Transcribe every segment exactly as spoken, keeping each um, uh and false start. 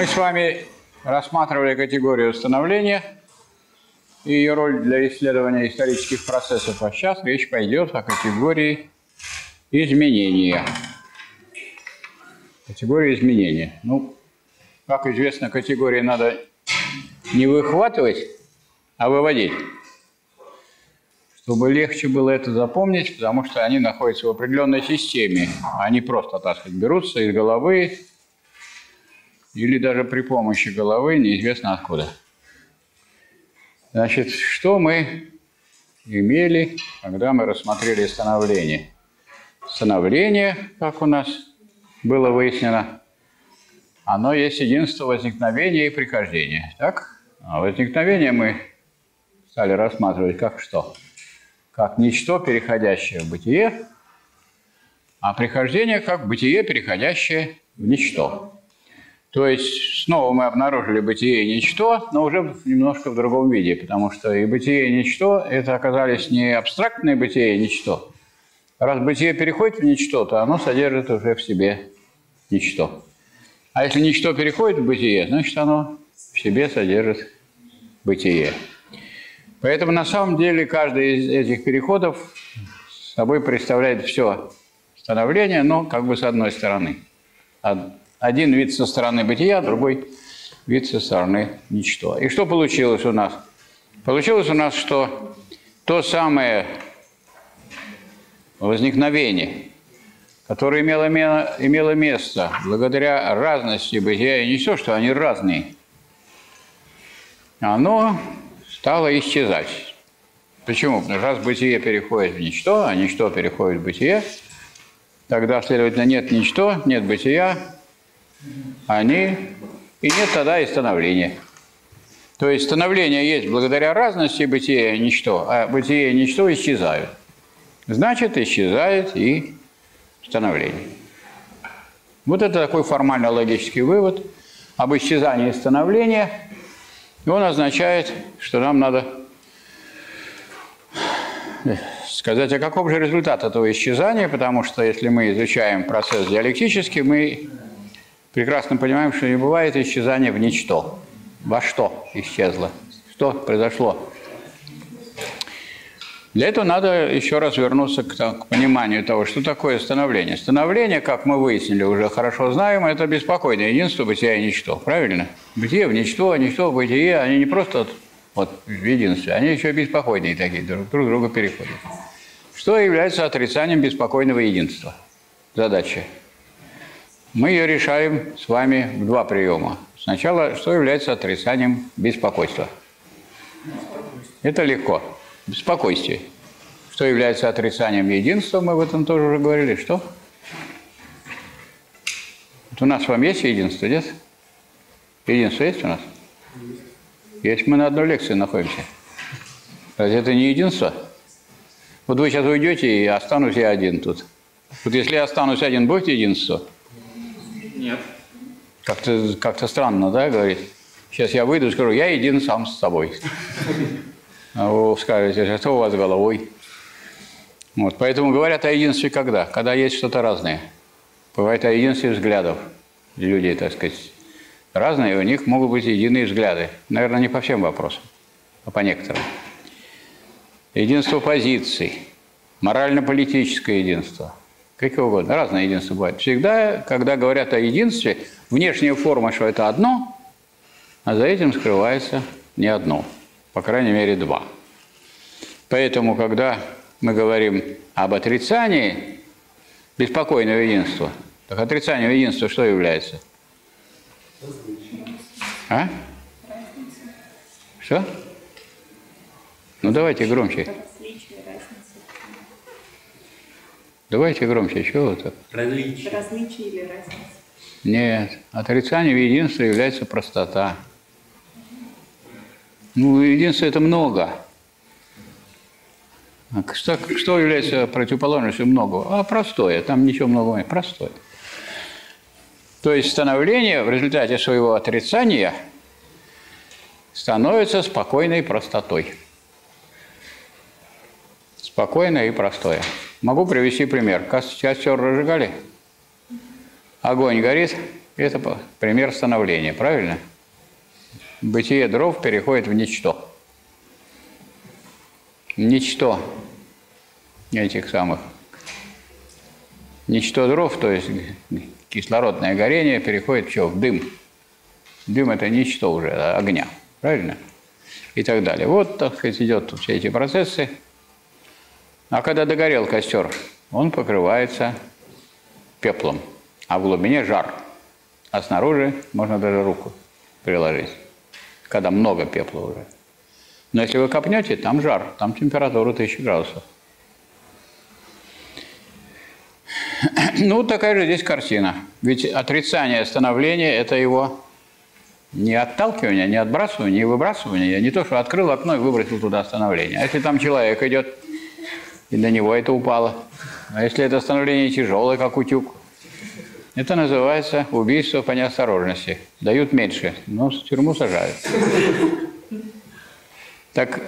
Мы с вами рассматривали категорию становления и ее роль для исследования исторических процессов. А сейчас речь пойдет о категории изменения. Категория изменения. Ну, как известно, категории надо не выхватывать, а выводить, чтобы легче было это запомнить, потому что они находятся в определенной системе. Они просто, так сказать, берутся из головы или даже при помощи головы, неизвестно откуда. Значит, что мы имели, когда мы рассмотрели становление? Становление, как у нас было выяснено, оно есть единство возникновения и прихождения. Так? А возникновение мы стали рассматривать как что? Как ничто, переходящее в бытие, а прихождение как бытие, переходящее в ничто. То есть снова мы обнаружили бытие и ничто, но уже немножко в другом виде, потому что и бытие, и ничто – это оказались не абстрактные бытие и ничто. Раз бытие переходит в ничто, то оно содержит уже в себе ничто. А если ничто переходит в бытие, значит, оно в себе содержит бытие. Поэтому на самом деле каждый из этих переходов собой представляет все становление, но как бы с одной стороны. Один вид со стороны бытия, другой вид со стороны ничто. И что получилось у нас? Получилось у нас, что то самое возникновение, которое имело, имело место благодаря разности бытия и ничто, что они разные, оно стало исчезать. Почему? Потому что раз бытие переходит в ничто, а ничто переходит в бытие, тогда, следовательно, нет ничто, нет бытия, они, и нет тогда и становления. То есть становление есть благодаря разности бытия и ничто, а бытие и ничто исчезают. Значит, исчезает и становление. Вот это такой формально-логический вывод об исчезании становления. И он означает, что нам надо сказать, а каков же результат этого исчезания, потому что если мы изучаем процесс диалектически, мы прекрасно понимаем, что не бывает исчезания в ничто. Во что исчезло? Что произошло? Для этого надо еще раз вернуться к, к пониманию того, что такое становление. Становление, как мы выяснили, уже хорошо знаем, это беспокойное единство бытия и ничто. Правильно? Бытие в ничто, ничто в бытие, они не просто вот, в единстве, они еще беспокойные такие, друг, друг друга переходят. Что является отрицанием беспокойного единства? Задача. Мы ее решаем с вами в два приема. Сначала, что является отрицанием беспокойства? Это легко. Спокойствие. Что является отрицанием единства, мы об этом тоже уже говорили. Что? Вот у нас с вами есть единство, нет? Единство есть у нас? Есть. Мы на одной лекции находимся. Разве это не единство? Вот вы сейчас уйдете, и останусь я один тут. Вот если я останусь один, будет единство? Нет. Как-то как-то странно, да, говорит? Сейчас я выйду и скажу, я един сам с собой. А вы скажете, а что у вас с головой? Вот, поэтому говорят о единстве когда? Когда есть что-то разное. Бывает о единстве взглядов. Люди, так сказать, разные, у них могут быть единые взгляды. Наверное, не по всем вопросам, а по некоторым. Единство позиций, морально-политическое единство. Какие угодно. Разные единства бывают. Всегда, когда говорят о единстве, внешняя форма, что это одно, а за этим скрывается не одно. По крайней мере, два. Поэтому, когда мы говорим об отрицании беспокойного единства, так отрицание единства что является? А? Что? Ну, давайте громче. Давайте громче. Чего вы так? Различие. Различие или разница? Нет. Отрицанием единства является простота. Ну, единство – это много. А что, что является противоположностью много? А простое. Там ничего многого нет. Простое. То есть становление в результате своего отрицания становится спокойной простотой. Спокойное и простое. Могу привести пример. Костер разжигали, огонь горит, Это пример становления, правильно? Бытие дров переходит в ничто. Ничто этих самых. Ничто дров, то есть кислородное горение, переходит в что? В дым. Дым – это ничто уже, огня, правильно? И так далее. Вот, так сказать, идет все эти процессы. А когда догорел костер, он покрывается пеплом, а в глубине жар. А снаружи можно даже руку приложить, когда много пепла уже. Но если вы копнете, там жар, там температура тысяча градусов. Ну, такая же здесь картина. Ведь отрицание становления – это его не отталкивание, не отбрасывание, не выбрасывание. Не то, что открыл окно и выбросил туда становление. А если там человек идет, и на него это упало. А если это становление тяжелое, как утюг, это называется убийство по неосторожности. Дают меньше, но в тюрьму сажают. Так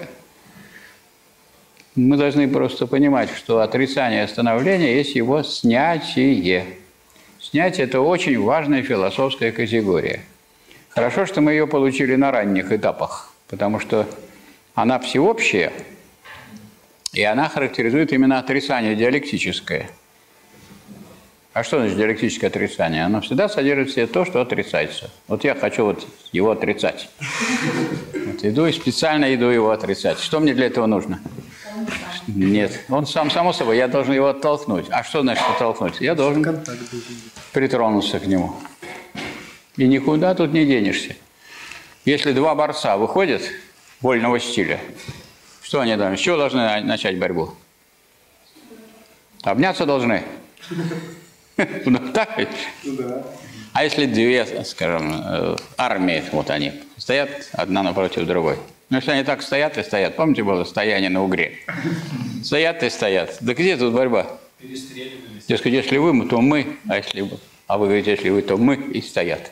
мы должны просто понимать, что отрицание становления есть его снятие. Снятие – это очень важная философская категория. Хорошо, что мы ее получили на ранних этапах, потому что она всеобщая, и она характеризует именно отрицание диалектическое. А что значит диалектическое отрицание? Оно всегда содержит в себе то, что отрицается. Вот я хочу вот его отрицать. Вот иду и специально иду его отрицать. Что мне для этого нужно? Нет. Он сам, само собой, я должен его оттолкнуть. А что значит оттолкнуть? Я должен притронуться к нему. И никуда тут не денешься. Если два борца выходят вольного стиля, что они должны? С чего должны начать борьбу? Обняться должны. Ну, так ведь? А если две, скажем, армии, вот они, стоят одна напротив другой. Ну, если они так стоят и стоят, помните, было стояние на Угре? Стоят и стоят. Да где тут борьба? Перестреливались. Дескать, если вы, то мы, а если вы, а вы говорите, если вы, то мы, и стоят.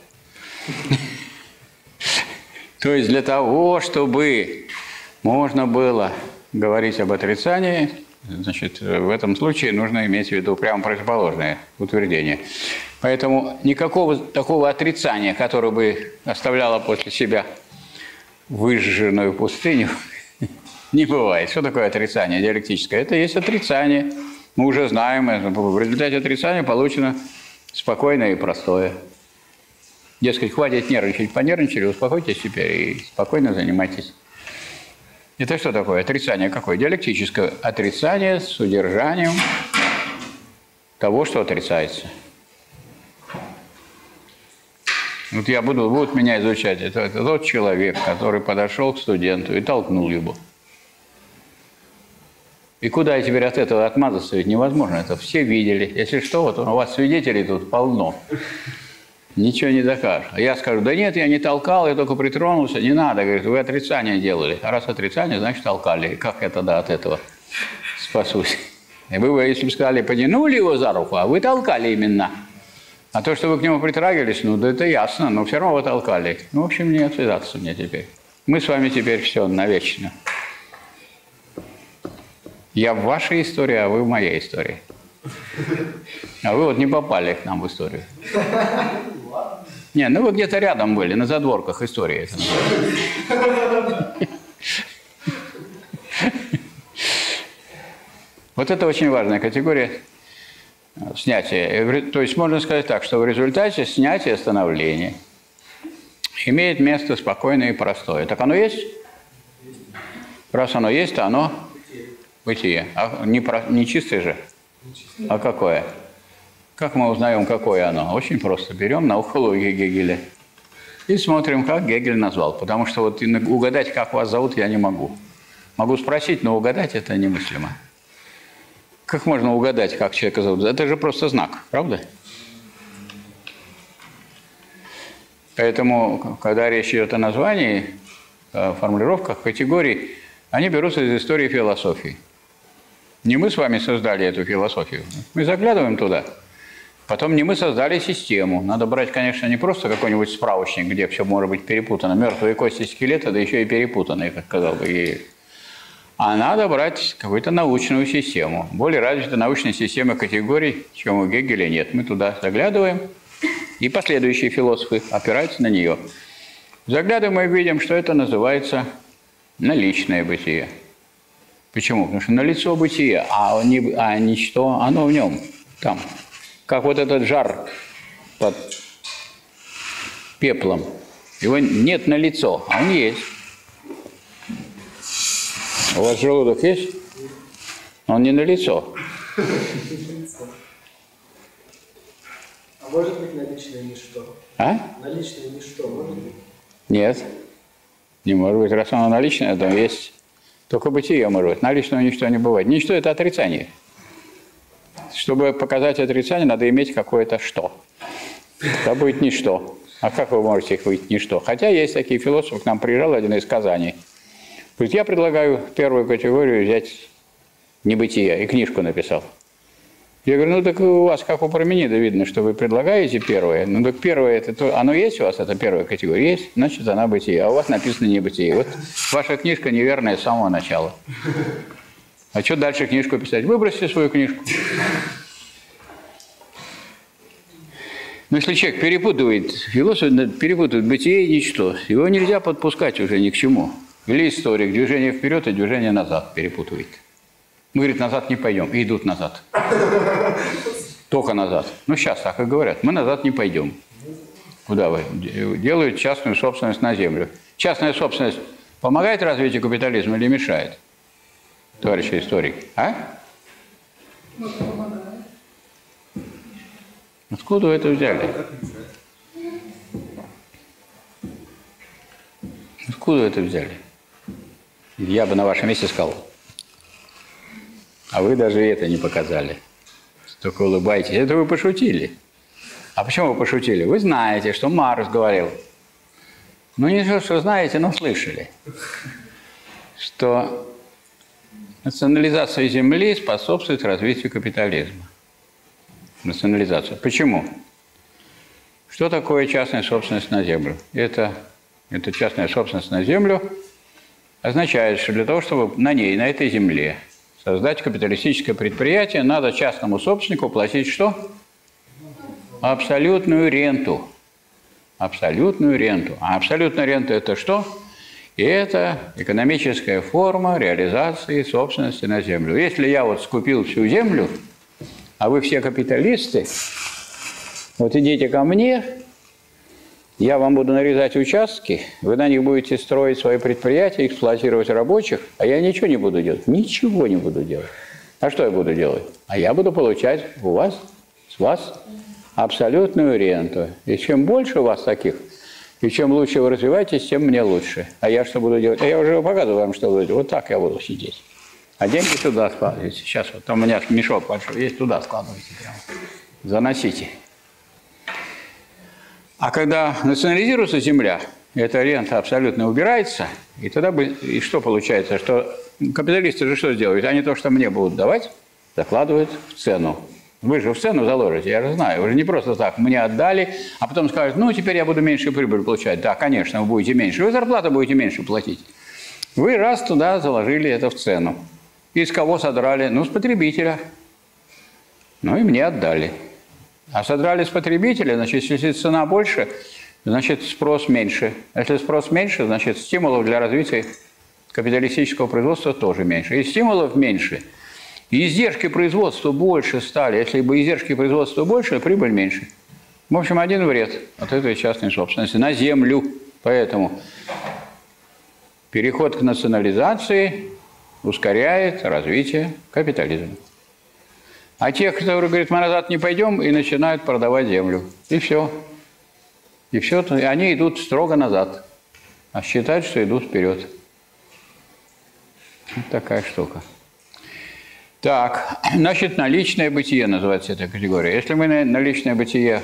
То есть для того, чтобы можно было говорить об отрицании, значит, в этом случае нужно иметь в виду прямо противоположное утверждение. Поэтому никакого такого отрицания, которое бы оставляло после себя выжженную пустыню, не бывает. Что такое отрицание диалектическое? Это есть отрицание. Мы уже знаем, в результате отрицания получено спокойное и простое. Дескать, хватит нервничать, понервничали, успокойтесь теперь и спокойно занимайтесь. Это что такое? Отрицание какое? Диалектическое отрицание с удержанием того, что отрицается. Вот я буду, будут меня изучать. Это, это тот человек, который подошел к студенту и толкнул его. И куда я теперь от этого отмазаться? Ведь невозможно. Это все видели. Если что, вот у вас свидетелей тут полно. Ничего не докажешь. А я скажу, да нет, я не толкал, я только притронулся. Не надо, говорит, вы отрицание делали. А раз отрицание, значит толкали. И как я тогда от этого спасусь? И вы, если бы сказали, потянули его за руку, а вы толкали именно. А то, что вы к нему притрагивались, ну, да это ясно, но все равно вы толкали. Ну, в общем, не отвязаться мне теперь. Мы с вами теперь все навечно. Я в вашей истории, а вы в моей истории. А вы вот не попали к нам в историю. Не, ну вы где-то рядом были, на задворках истории. Вот это очень важная категория снятия. То есть можно сказать так, что в результате снятия становления имеет место спокойное и простое. Так оно есть? Раз оно есть, то оно бытие. А не, про... не чистое же? А какое? Как мы узнаем, какое оно? Очень просто. Берем наукологию Гегеля и смотрим, как Гегель назвал. Потому что вот угадать, как вас зовут, я не могу. Могу спросить, но угадать это немыслимо. Как можно угадать, как человека зовут? Это же просто знак, правда? Поэтому, когда речь идет о названии, о формулировках, категорий, они берутся из истории философии. Не мы с вами создали эту философию. Мы заглядываем туда. Потом не мы создали систему. Надо брать, конечно, не просто какой-нибудь справочник, где все может быть перепутано. Мертвые кости скелета, да еще и перепутанные, как сказал бы Гегель. А надо брать какую-то научную систему. Более развитой научной системы категорий, чем у Гегеля нет. Мы туда заглядываем И последующие философы опираются на нее. Заглядываем мы видим, что это называется наличное бытие. Почему? Потому что налицо бытие, а, не, а ничто, оно в нем, там. Как вот этот жар под пеплом. Его нет налицо, а он есть. У вас желудок есть? Он не налицо. А может быть наличное ничто? А? Наличное ничто может быть? Нет. Не может быть. Раз оно наличное, то есть только бытие может быть. Наличного ничто не бывает. Ничто – это отрицание. Чтобы показать отрицание, надо иметь какое-то что. Это будет ничто. А как вы можете их выйти ничто? Хотя есть такие философы, к нам приезжал один из Казани. Говорит, я предлагаю первую категорию взять небытие, и книжку написал. Я говорю, ну так у вас, как у Парменида, видно, что вы предлагаете первое. Ну так первое, это то, оно есть у вас, это первая категория? Есть, значит, она бытие. А у вас написано небытие. Вот ваша книжка неверная с самого начала. А что дальше книжку писать? Выбросьте свою книжку. Но если человек перепутывает, философ перепутывает бытие и ничто, его нельзя подпускать уже ни к чему. Или историк, движение вперед и движение назад перепутывает. Мы, говорит, назад не пойдем, и идут назад. Только назад. Ну, сейчас так и говорят. Мы назад не пойдем. Куда вы? Делают частную собственность на землю. Частная собственность помогает развитию капитализма или мешает? Товарищи историки. А? Откуда вы это взяли? Откуда вы это взяли? Я бы на вашем месте сказал. А вы даже это не показали. Только улыбаетесь. Это вы пошутили. А почему вы пошутили? Вы знаете, что Маркс говорил. Ну, не то, что знаете, но слышали. Что национализация земли способствует развитию капитализма. Национализация. Почему? Что такое частная собственность на землю? Это, это частная собственность на землю означает, что для того, чтобы на ней, на этой земле создать капиталистическое предприятие, надо частному собственнику платить что? Абсолютную ренту. Абсолютную ренту. А абсолютная рента – это что? И это экономическая форма реализации собственности на землю. Если я вот скупил всю землю, а вы все капиталисты, вот идите ко мне, я вам буду нарезать участки, вы на них будете строить свои предприятия, эксплуатировать рабочих, а я ничего не буду делать. Ничего не буду делать. А что я буду делать? А я буду получать у вас, с вас абсолютную ренту. И чем больше у вас таких, и чем лучше вы развиваетесь, тем мне лучше. А я что буду делать? А я уже показываю вам, что буду делать. Вот так я буду сидеть. А деньги туда складывайте. Сейчас вот там у меня мешок большой есть, туда складывайте прямо. Заносите. А когда национализируется земля, эта рента абсолютно убирается, и тогда бы, и что получается? Что капиталисты же что сделают? Они то, что мне будут давать, закладывают в цену. Вы же в цену заложите, я же знаю. Вы же не просто так мне отдали, а потом скажут, ну, теперь я буду меньше прибыль получать. Да, конечно, вы будете меньше. Вы зарплату будете меньше платить. Вы раз туда заложили это в цену. И с кого содрали? Ну, с потребителя. Ну, и мне отдали. А содрали с потребителя, значит, если цена больше, значит, спрос меньше. Если спрос меньше, значит, стимулов для развития капиталистического производства тоже меньше. И стимулов меньше. И издержки производства больше стали. Если бы издержки производства больше, прибыль меньше. В общем, один вред от этой частной собственности на землю. Поэтому переход к национализации ускоряет развитие капитализма. А те, которые говорят, мы назад не пойдем, и начинают продавать землю. И все. И все. И они идут строго назад. А считают, что идут вперед. Вот такая штука. Так, значит, наличное бытие называется эта категория. Если мы наличное бытие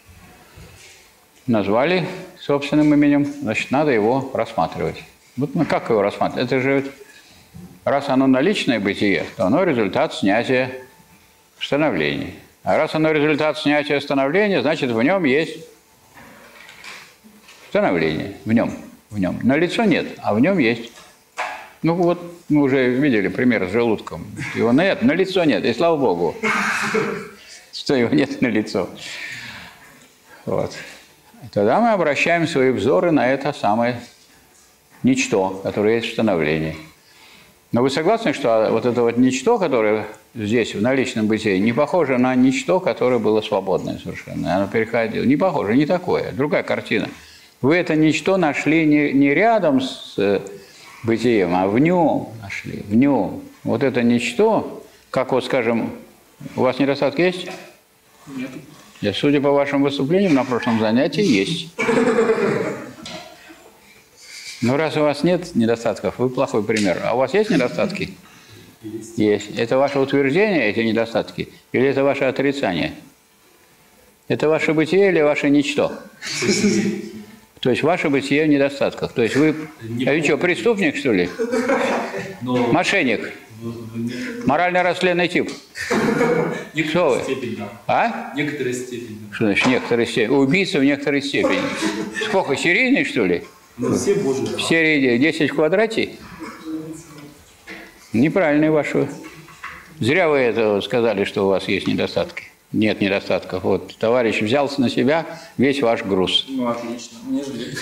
назвали собственным именем, значит, надо его рассматривать. Вот ну, как его рассматривать? Это же, раз оно наличное бытие, то оно результат снятия становления. А раз оно результат снятия становления, значит, в нем есть становление. В нем. В нем. На лицо нет, а в нем есть. Ну вот, мы уже видели пример с желудком. Его нет, на лицо нет. И слава Богу, что его нет на лицо. Вот. И тогда мы обращаем свои взоры на это самое ничто, которое есть в становлении. Но вы согласны, что вот это вот ничто, которое здесь, в наличном бытии, не похоже на ничто, которое было свободное совершенно? Оно переходило. Не похоже, не такое. Другая картина. Вы это ничто нашли не, не рядом с бытием, а в нем нашли, в нем. Вот это ничто, как вот, скажем, у вас недостатки есть? Нет. Я, судя по вашим выступлениям на прошлом занятии, есть. Но раз у вас нет недостатков, вы плохой пример. А у вас есть недостатки? Есть. Есть. Это ваше утверждение, эти недостатки? Или это ваше отрицание? Это ваше бытие или ваше ничто? То есть ваше бытие в недостатках. То есть вы... А вы что, преступник, что ли? Но... Мошенник? Морально-расследный тип? Кто вы? Степень, да. А? В некоторой степени. Что значит в некоторой степени? Убийца в некоторой степени. Сколько, серийный, что ли? Ну, все божьи. В серии десять в квадрате? Неправильный ваш. Зря вы это сказали, что у вас есть недостатки. Нет недостатков. Вот товарищ взялся на себя весь ваш груз. Ну, отлично. Мне жаль.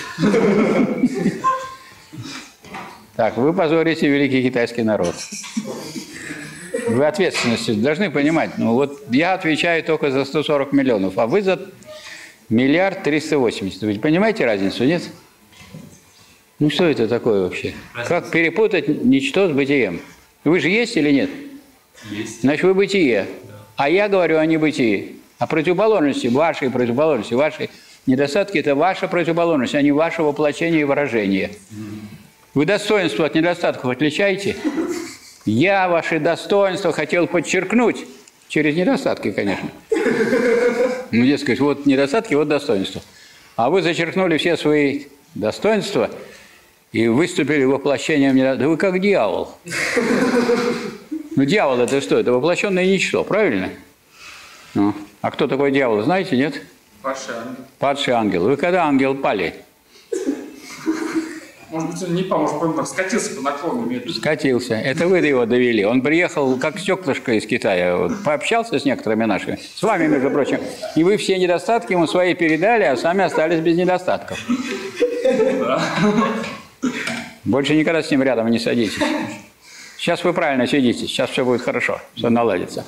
Так, вы позорите великий китайский народ. Вы ответственности должны понимать. Ну вот я отвечаю только за сто сорок миллионов, а вы за миллиард триста восемьдесят. Вы понимаете разницу, нет? Ну что это такое вообще? Разница. Как перепутать ничто с бытием? Вы же есть или нет? Есть. Значит, вы бытие. Да. А я говорю о небытии. О противоположности, вашей противоположности, вашей недостатки – это ваша противоположность, а не ваше воплощение и выражение. Вы достоинство от недостатков отличаете? Я ваши достоинства хотел подчеркнуть через недостатки, конечно. Ну, дескать, вот недостатки, вот достоинства. А вы зачеркнули все свои достоинства и выступили воплощением недостатков. Да вы как дьявол. Ну, дьявол – это что? Это воплощенное ничто, правильно? Ну, а кто такой дьявол, знаете, нет? Падший ангел. Падший ангел. Вы когда ангел пали? Может быть, он не пал, может, он так скатился по наклону медленно. Скатился. Это вы его довели. Он приехал как стеклышко из Китая. Вот, пообщался с некоторыми нашими. С вами, между прочим. И вы все недостатки ему свои передали, а сами остались без недостатков. Да. Больше никогда с ним рядом не садитесь. Сейчас вы правильно сидите. Сейчас все будет хорошо. Все наладится.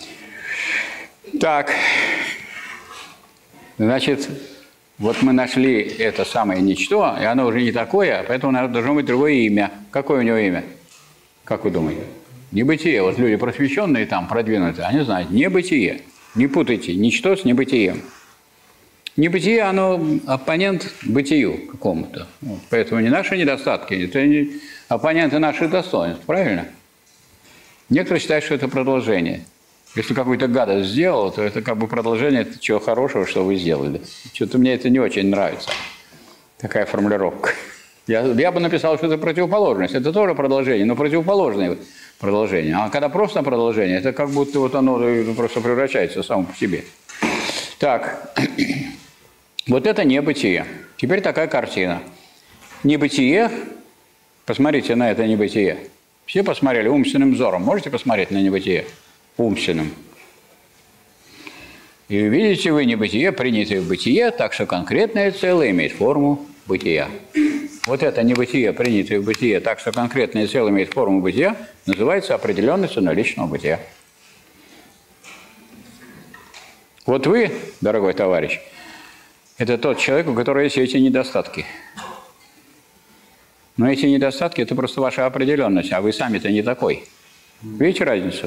Так. Значит... Вот мы нашли это самое ничто, и оно уже не такое, поэтому должно быть другое имя. Какое у него имя? Как вы думаете? Небытие. Вот люди просвещенные там, продвинутые, они знают. Небытие. Не путайте ничто с небытием. Небытие, оно оппонент бытию какому-то. Вот. Поэтому не наши недостатки, это не оппоненты наших достоинств. Правильно? Некоторые считают, что это продолжение. Если какую-то гадость сделал, то это как бы продолжение чего хорошего, что вы сделали. Что-то мне это не очень нравится, такая формулировка. Я, я бы написал, что это противоположность. Это тоже продолжение, но противоположное продолжение. А когда просто продолжение, это как будто вот оно просто превращается само по себе. Так, вот это небытие. Теперь такая картина. Небытие, посмотрите на это небытие. Все посмотрели умственным взором. Можете посмотреть на небытие? Умственным. И видите вы небытие, принятое в бытие, так что конкретное целое имеет форму бытия. Вот это небытие, принятое в бытие, так что конкретное целое имеет форму бытия, называется определенностью наличного бытия. Вот вы, дорогой товарищ, это тот человек, у которого есть эти недостатки. Но эти недостатки – это просто ваша определенность, а вы сами-то не такой. Видите разницу?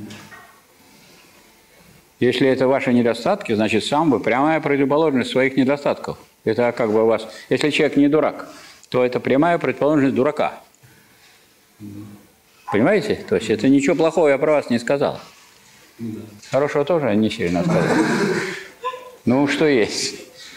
Если это ваши недостатки, значит, сам вы прямая противоположность своих недостатков. Это как бы у вас... Если человек не дурак, то это прямая противоположность дурака. Понимаете? То есть это ничего плохого я про вас не сказал. Хорошего тоже не сильно сказал. Ну, что есть.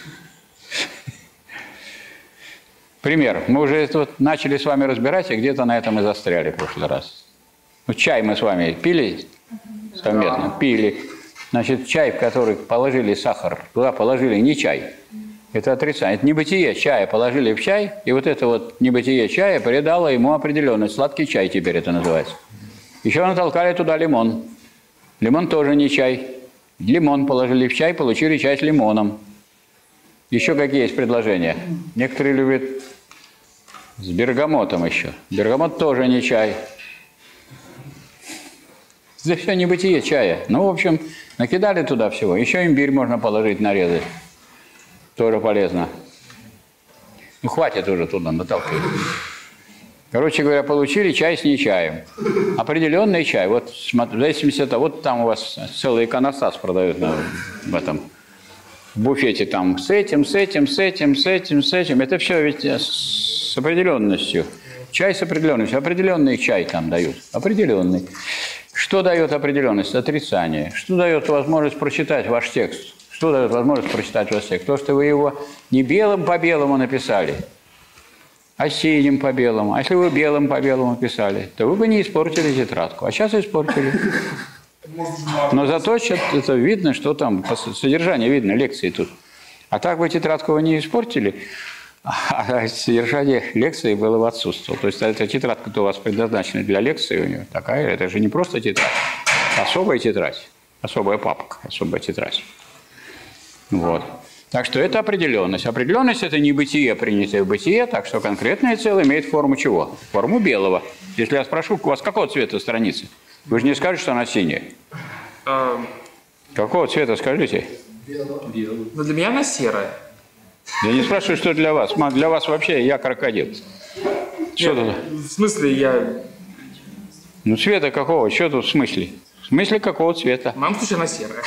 Пример. Мы уже это вот начали с вами разбирать, и где-то на этом и застряли в прошлый раз. Ну, чай мы с вами пили совместно? Да. Пили. Значит, чай, в который положили сахар, туда положили не чай. Это отрицание. Это небытие чая положили в чай, и вот это вот небытие чая придало ему определенность. Сладкий чай теперь это называется. Еще натолкали туда лимон. Лимон тоже не чай. Лимон положили в чай, получили чай с лимоном. Еще какие есть предложения? Некоторые любят с бергамотом еще. Бергамот тоже не чай. Это все небытие чая. Ну, в общем, накидали туда всего. Еще имбирь можно положить, нарезать. Тоже полезно. Ну, хватит уже туда наталкивать. Короче говоря, получили чай с нечаем. Определенный чай. Вот в зависимости от того, вот там у вас целый иконостас продают на, в этом в буфете. Там с этим, с этим, с этим, с этим, с этим. Это все ведь с определенностью. Чай с определенностью. Определенный чай там дают. Определенный. Что дает определенность? Отрицание. Что дает возможность прочитать ваш текст? Что дает возможность прочитать ваш текст? То, что вы его не белым по белому написали, а синим по белому. А если вы белым по белому писали, то вы бы не испортили тетрадку. А сейчас испортили. Но зато это видно, что там, содержание видно, лекции тут. А так вы тетрадку вы не испортили, а содержание лекции было в отсутствии. То есть эта тетрадка-то у вас предназначена для лекции у нее такая, это же не просто тетрадь, особая тетрадь, особая папка, особая тетрадь. Вот. Так что это определенность. Определенность – это не бытие, принятое в бытие, так что конкретное целое имеет форму чего? Форму белого. Если я спрошу, у вас какого цвета страница? Вы же не скажете, что она синяя. А, Какого цвета, скажите? Белого. Но для меня она серая. Я не спрашиваю, что для вас. Для вас вообще я крокодил. Что Нет, тут? в смысле, я... Ну, цвета какого? Что тут в смысле? В смысле какого цвета? В моем случае она серая.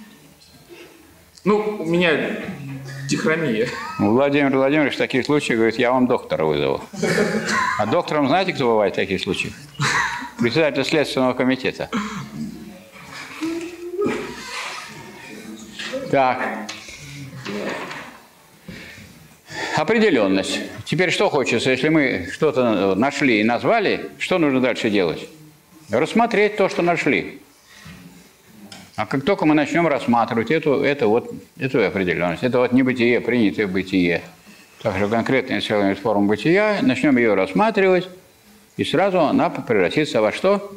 Ну, у меня дихромия. Владимир Владимирович в таких случаях говорит, я вам доктора вызову. А доктором знаете, кто бывает в таких случаях? Председатель Следственного комитета. Так. Определенность. Теперь что хочется, если мы что-то нашли и назвали, что нужно дальше делать? Рассмотреть то, что нашли. А как только мы начнем рассматривать эту, это вот, эту определенность, это вот небытие, принятое бытие, так что конкретная целая форма бытия, начнем ее рассматривать, и сразу она превратится во что?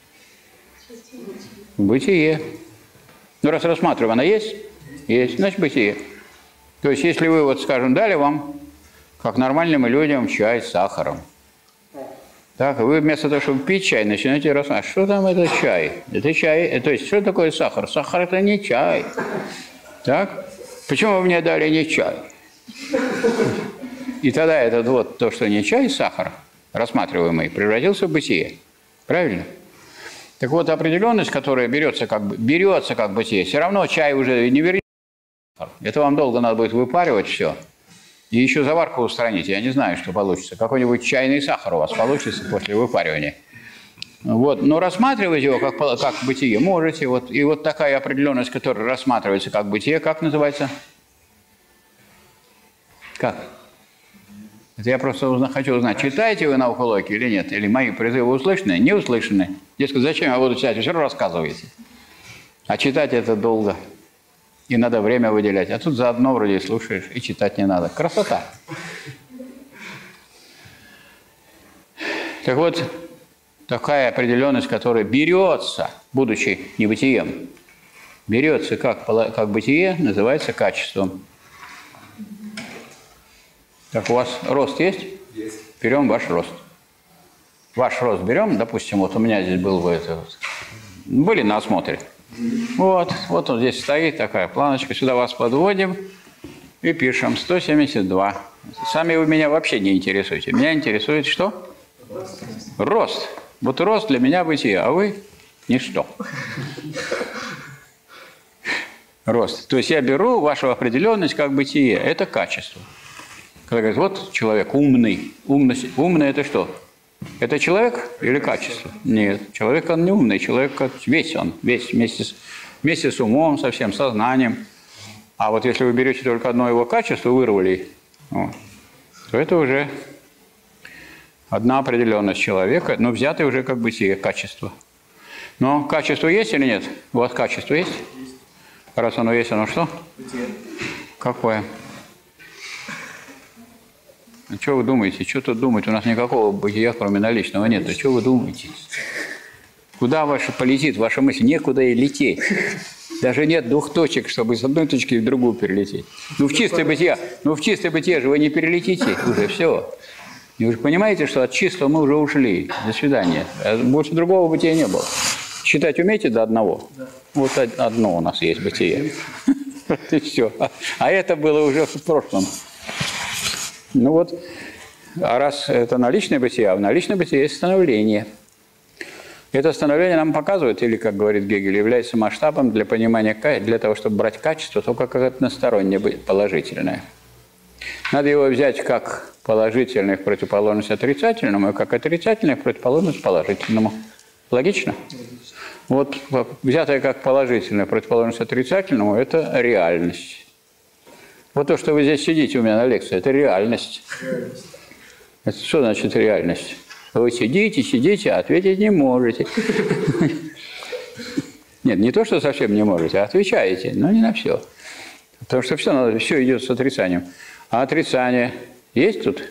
В бытие. Ну, раз рассматриваем, она есть? Есть, значит, бытие. То есть, если вы, вот, скажем, дали вам, как нормальным людям, чай с сахаром, так, вы вместо того, чтобы пить чай, начинаете рассматривать, что там это чай? Это чай, то есть, что такое сахар? Сахар – это не чай. Так? Почему вы мне дали не чай? И тогда этот вот, то, что не чай, сахар, рассматриваемый, превратился в бытие. Правильно? Так вот, определенность, которая берется как, берется как бытие, все равно чай уже не вернется. Это вам долго надо будет выпаривать все. И еще заварку устранить. Я не знаю, что получится. Какой-нибудь чайный сахар у вас получится после выпаривания. Вот. Но рассматривать его как, как бытие можете. Вот. И вот такая определенность, которая рассматривается как бытие, как называется? Как? Это я просто узна, хочу узнать, читаете вы науку логики или нет? Или мои призывы услышаны? Не услышаны. Дескать, зачем я буду читать? Вы все равно рассказываете. А читать это долго. И надо время выделять. А тут заодно вроде слушаешь, и читать не надо. Красота. Так вот, такая определенность, которая берется, будучи небытием, берется как, как бытие, называется качеством. Так, у вас рост есть? Есть. Берем ваш рост. Ваш рост берем, допустим, вот у меня здесь был бы это вот. Были на осмотре. Вот, вот он здесь стоит, такая планочка. Сюда вас подводим и пишем сто семьдесят два. Сами вы меня вообще не интересуете. Меня интересует что? Рост. Вот рост для меня бытие, а вы ничто. Рост. То есть я беру вашу определенность как бытие. Это качество. Когда говорят, вот человек умный. Умность, умный – это что? Это человек или качество? Нет. Человек, он не умный. Человек весь он. Весь вместе с, вместе с умом, со всем сознанием. А вот если вы берете только одно его качество, вырвали, вот, то это уже одна определенность человека, но взятое уже как бытие, качество. Но качество есть или нет? У вас качество есть? Раз оно есть, оно что? Бытие. Какое? А что вы думаете? Что тут думать? У нас никакого бытия, кроме наличного, нет. А что вы думаете? Куда ваша полетит ваша мысль? Некуда и лететь. Даже нет двух точек, чтобы с одной точки в другую перелететь. Ну, в чистое бытие, ну, в чистое бытие же вы не перелетите уже, все. И вы же понимаете, что от чистого мы уже ушли. До свидания. Больше другого бытия не было. Считать умеете до одного? Да. Вот одно у нас есть бытие. И все. А это было уже в прошлом. Ну вот, а раз это наличное бытие, а в наличном бытие есть становление. Это становление нам показывает, или, как говорит Гегель, является масштабом для понимания, для того, чтобы брать качество, только как одностороннее, положительное. Надо его взять как положительное в противоположность отрицательному, и как отрицательное в противоположность положительному. Логично? Вот взятое как положительное в противоположность отрицательному – это реальность. Вот то, что вы здесь сидите у меня на лекции, это реальность. Реальность. Это что значит реальность? Вы сидите, сидите, а ответить не можете. Нет, не то, что совсем не можете, а отвечаете, но не на все. Потому что все, надо, все идет с отрицанием. А отрицание есть тут?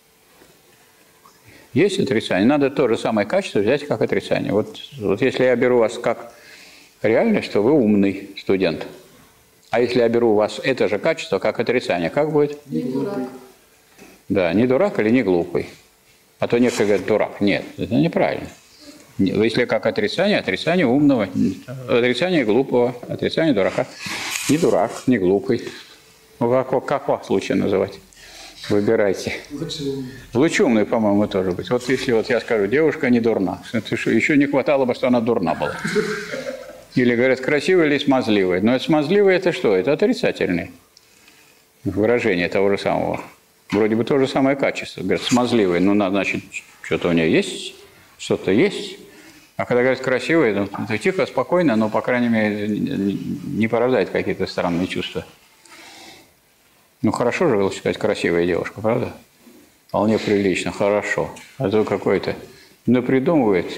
Есть отрицание. Надо то же самое качество взять как отрицание. Вот, вот если я беру вас как реальность, то вы умный студент. А если я беру у вас это же качество как отрицание, как будет? Не дурак. Да, не дурак или не глупый. А то некоторые говорят, дурак. Нет, это неправильно. Если как отрицание, отрицание умного, отрицание глупого, отрицание дурака. Не дурак, не глупый. Как, как вас лучше называть? Выбирайте. Лучше умный. Лучше умный, по-моему, тоже быть. Вот если вот я скажу, девушка не дурна, это еще не хватало бы, что она дурна была. Или говорят, красивая или смазливая. Но смазливая это что? Это отрицательное выражение того же самого. Вроде бы то же самое качество. Говорят, смазливая, ну, значит, что-то у нее есть, что-то есть. А когда говорят красивая, ну, это тихо, спокойно, но, по крайней мере, не порождает какие-то странные чувства. Ну, хорошо же, лучше сказать, красивая девушка, правда? Вполне прилично, хорошо. А то какой-то напридумывает.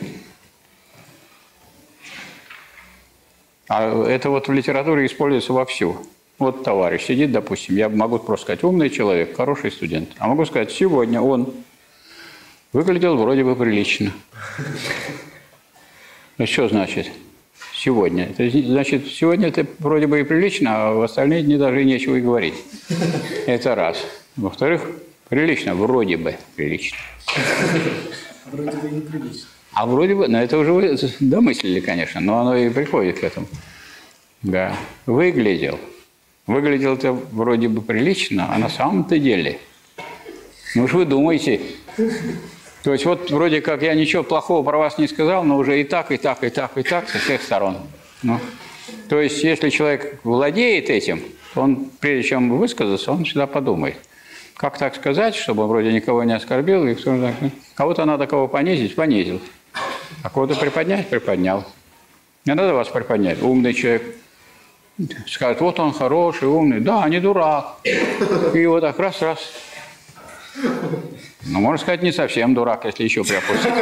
А это вот в литературе используется вовсю. Вот товарищ сидит, допустим, я могу просто сказать, умный человек, хороший студент. А могу сказать, сегодня он выглядел вроде бы прилично. Ну, что значит сегодня? Это значит, сегодня это вроде бы и прилично, а в остальные дни даже и нечего и говорить. Это раз. Во-вторых, прилично, вроде бы прилично. Вроде бы неприлично. А вроде бы, ну это уже вы домыслили, конечно, но оно и приходит к этому. Да, выглядел. Выглядел-то вроде бы прилично, а на самом-то деле, ну уж вы думаете. То есть вот вроде как я ничего плохого про вас не сказал, но уже и так, и так, и так, и так со всех сторон. Ну, то есть если человек владеет этим, он, прежде чем высказаться, он всегда подумает. Как так сказать, чтобы вроде никого не оскорбил, и кого-то надо кого понизить, понизил. А кого-то приподнять, приподнял. Не надо вас приподнять. Умный человек скажет, вот он хороший, умный. Да, не дурак. И вот так раз-раз. Ну, можно сказать, не совсем дурак, если еще приопустить.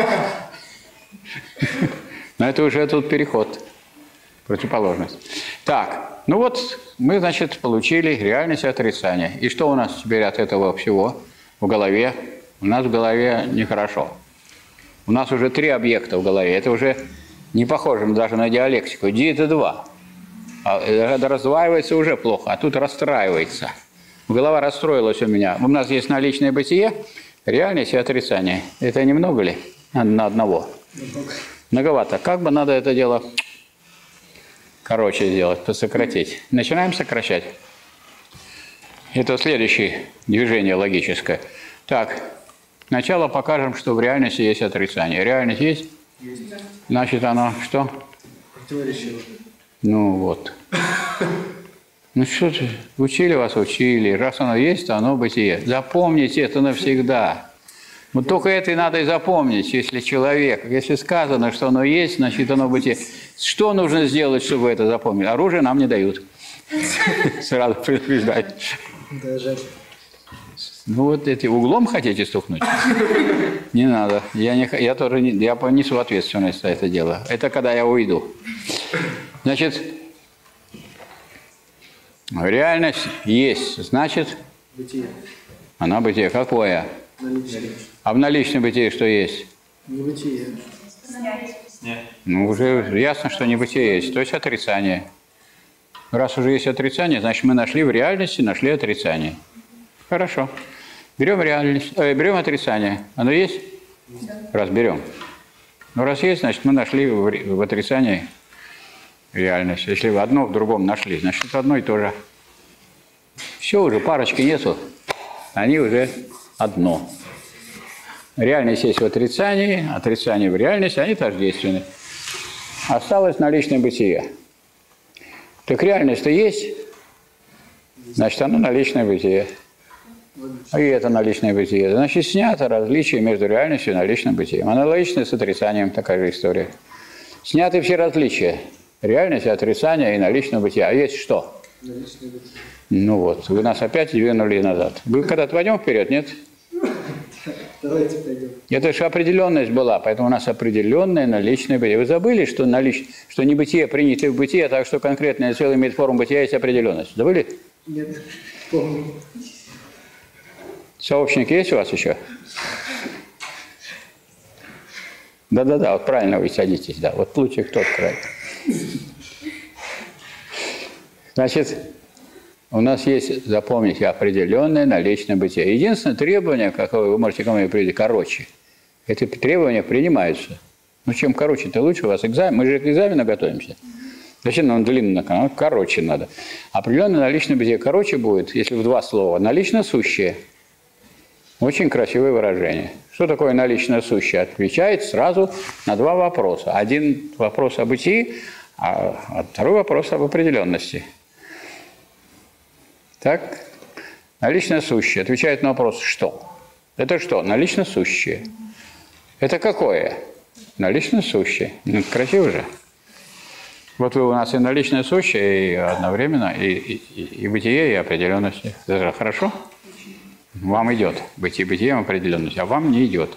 Но это уже тут переход, противоположность. Так, ну вот мы, значит, получили реальность и отрицание. И что у нас теперь от этого всего в голове? У нас в голове нехорошо. У нас уже три объекта в голове. Это уже не похоже даже на диалектику. Ди – это два. А раздваивается уже плохо, а тут расстраивается. Голова расстроилась у меня. У нас есть наличное бытие, реальность и отрицание. Это немного ли на одного? Многовато. Как бы надо это дело короче сделать, посократить? Начинаем сокращать. Это следующее движение логическое. Так, сначала покажем, что в реальности есть отрицание. Реальность есть? Есть. Значит, оно что? Противоречиво. Ну вот. Ну что же, учили вас, учили. Раз оно есть, то оно бытие. Запомните это навсегда. Вот только это и надо и запомнить, если человек, если сказано, что оно есть, значит оно бытие. Что нужно сделать, чтобы это запомнить? Оружие нам не дают. Сразу предупреждаю. Даже. Ну вот эти углом хотите стукнуть? Не надо. Я, не, я тоже не, я понесу ответственность за это дело. Это когда я уйду. Значит, реальность есть, значит, Бытие. она бытие. Какое? Наличие. А в наличном бытие что есть? Не бытие. Ну, уже ясно, что не бытие есть, то есть отрицание. Раз уже есть отрицание, значит, мы нашли в реальности, нашли отрицание. Хорошо. Берем реальность, э, берем отрицание. Оно есть? Да. Раз берем. Ну, раз есть, значит, мы нашли в, в отрицании реальность. Если вы одно в другом нашли, значит, это одно и то же. Все, уже парочки нету. Они уже одно. Реальность есть в отрицании, отрицание в реальности, они тождественны. Осталось наличное бытие. Так реальность-то есть, значит, оно наличное бытие. И это наличное бытие. Значит, снято различие между реальностью и наличным бытием. Аналогично с отрицанием, такая же история. Сняты все различия. Реальность, отрицание и наличное бытие. А есть что? Наличное бытие. Ну вот, вы нас опять двинули назад. Вы когда-то пойдем вперед, нет? Давайте пойдем. Это же определенность была, поэтому у нас определенное наличное бытие. Вы забыли, что, налич... что не бытие принято в бытие, так что конкретное целое имеет форму бытия, есть определенность. Забыли? Нет, помню. Сообщник есть у вас еще? Да-да-да, вот правильно вы садитесь, да. Вот лучше тот край. Значит, у нас есть, запомните, определенное наличное бытие. Единственное требование, какое вы можете ко мне прийти, короче. Эти требования принимаются. Ну, чем короче, тем лучше у вас экзамен. Мы же к экзамену готовимся. Зачем нам длинно? Нам короче надо. Определенное наличное бытие короче будет, если в два слова. Налично сущее. Очень красивое выражение. Что такое наличное сущее? Отвечает сразу на два вопроса. Один вопрос о бытии, а второй вопрос об определенности. Так, наличное сущее отвечает на вопрос «что?». Это что? Налично сущее. Это какое? Налично сущее. Ну, красиво же. Вот вы у нас и наличное сущее, и одновременно и, и, и бытие, и определенность. Это же хорошо? Вам идет бытие, бытие, определенность, а вам не идет.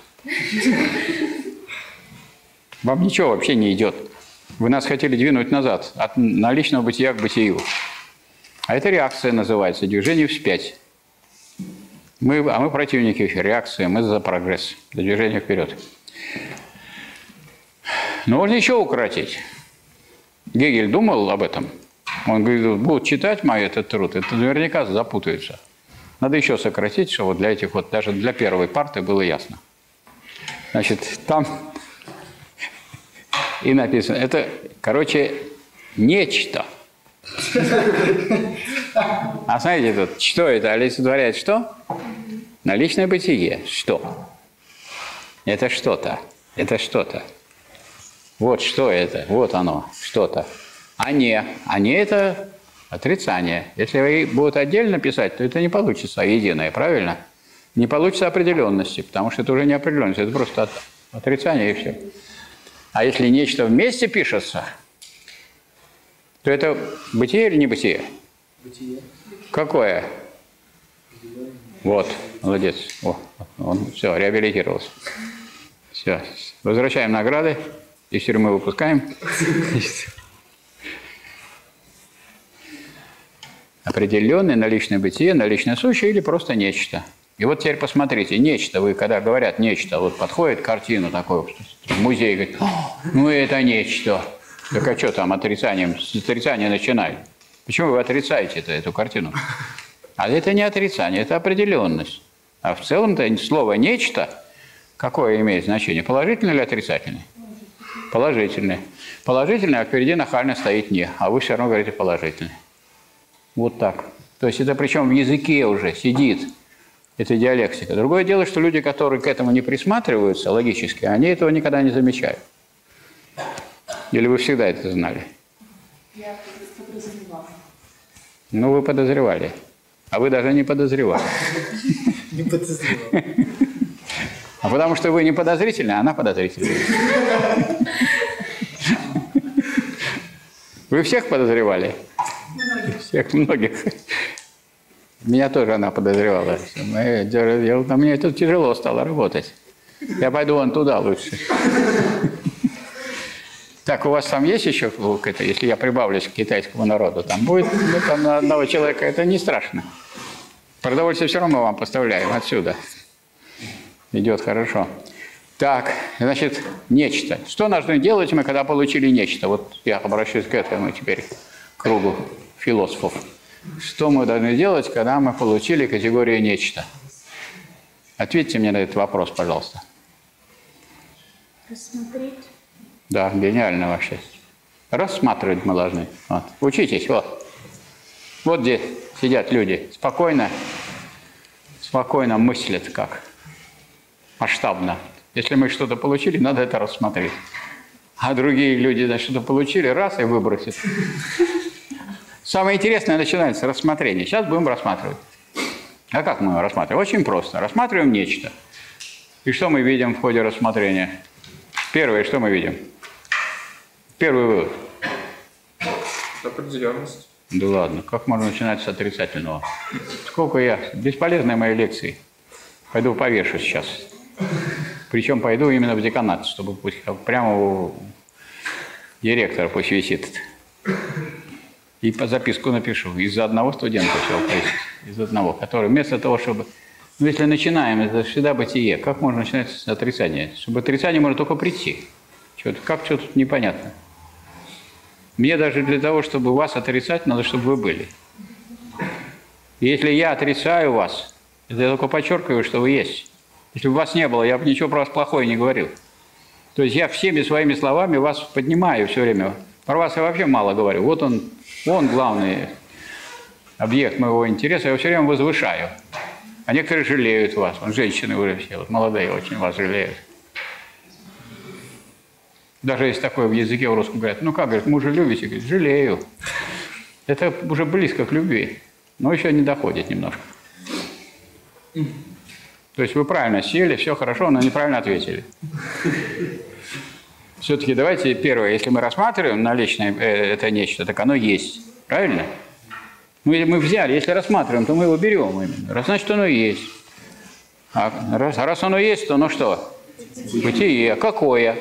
Вам ничего вообще не идет. Вы нас хотели двинуть назад, от наличного бытия к бытию. А это реакция называется, движение вспять. Мы, а мы противники реакции, мы за прогресс, за движение вперед. Но можно еще укоротить. Гегель думал об этом. Он говорит, будут читать мой этот труд, это наверняка запутаются. Надо еще сократить, чтобы вот для этих вот, даже для первой парты было ясно. Значит, там и написано, это, короче, нечто. А смотрите тут, что это олицетворяет что? Наличное бытие. Что? Это что-то. Это что-то. Вот что это. Вот оно. Что-то. А не. А не это отрицание. Если вы будут отдельно писать, то это не получится единое, правильно? Не получится определенности, потому что это уже не определенность, это просто отрицание и все. А если нечто вместе пишется, то это бытие или не бытие? Бытие. Какое? Вот, молодец. О, он все, реабилитировался. Все, возвращаем награды, из тюрьмы выпускаем. Определенное наличное бытие, наличное сущее или просто нечто. И вот теперь посмотрите, нечто, вы когда говорят нечто, вот подходит картину такой в музей и говорит, ну это нечто. Так а что там отрицанием, с отрицания начинают? Почему вы отрицаете-то эту картину? А это не отрицание, это определенность. А в целом-то слово «нечто» какое имеет значение? Положительное или отрицательное? Положительное. Положительное, а впереди нахально стоит «не», а вы все равно говорите «положительное». Вот так. То есть это причем в языке уже сидит, эта диалектика. Другое дело, что люди, которые к этому не присматриваются логически, они этого никогда не замечают. Или вы всегда это знали? Я подозревала. Ну, вы подозревали. А вы даже не подозревали. Не подозревал. А потому что вы не подозрительны, а она подозрительная. Вы всех подозревали? Всех, многих. Меня тоже она подозревала. На мне тут тяжело стало работать. Я пойду вон туда лучше. Так, у вас там есть еще, если я прибавлюсь к китайскому народу, там будет там на одного человека, это не страшно. Продовольствие все равно вам поставляем отсюда. Идет хорошо. Так, значит, нечто. Что нужно делать мы, когда получили нечто? Вот я обращаюсь к этому теперь кругу философов. Что мы должны делать, когда мы получили категорию «нечто»? Ответьте мне на этот вопрос, пожалуйста. Рассмотреть. Да, гениально вообще. Рассматривать мы должны. Вот. Учитесь, вот. Вот здесь сидят люди, спокойно, спокойно мыслят как. Масштабно. Если мы что-то получили, надо это рассмотреть. А другие люди, значит, что-то получили, раз и выбросят. Самое интересное начинается рассмотрение. Сейчас будем рассматривать. А как мы его рассматриваем? Очень просто. Рассматриваем нечто. И что мы видим в ходе рассмотрения? Первое, что мы видим? Первый вывод. Определенность. Да ладно, как можно начинать с отрицательного? Сколько я... Бесполезные мои лекции. Пойду повешу сейчас. Причем пойду именно в деканат, чтобы пусть прямо у директора пусть висит. И по записку напишу. Из-за одного студента все повесить. Из одного, который вместо того, чтобы... Ну, если начинаем, это всегда бытие. Как можно начинать с отрицания? Чтобы отрицание может только прийти. Что-то, как что-то непонятно. Мне даже для того, чтобы вас отрицать, надо, чтобы вы были. И если я отрицаю вас, это я только подчеркиваю, что вы есть. Если бы вас не было, я бы ничего про вас плохое не говорил. То есть я всеми своими словами вас поднимаю все время. Про вас я вообще мало говорю. Вот он, он главный объект моего интереса, я его все время возвышаю. А некоторые жалеют вас. Вон, женщины уже все, вот, молодые очень вас жалеют. Даже если такое в языке в русском говорят, ну как, говорят, мужа любите? Говорит, жалею. Это уже близко к любви, но еще не доходит немножко. То есть вы правильно сели, все хорошо, но неправильно ответили. Все-таки давайте первое, если мы рассматриваем наличное э, это нечто, так оно есть. Правильно? Мы, мы взяли, если рассматриваем, то мы его берем именно. Раз, значит, оно есть. А раз, раз оно есть, то оно что? Бытие. Какое?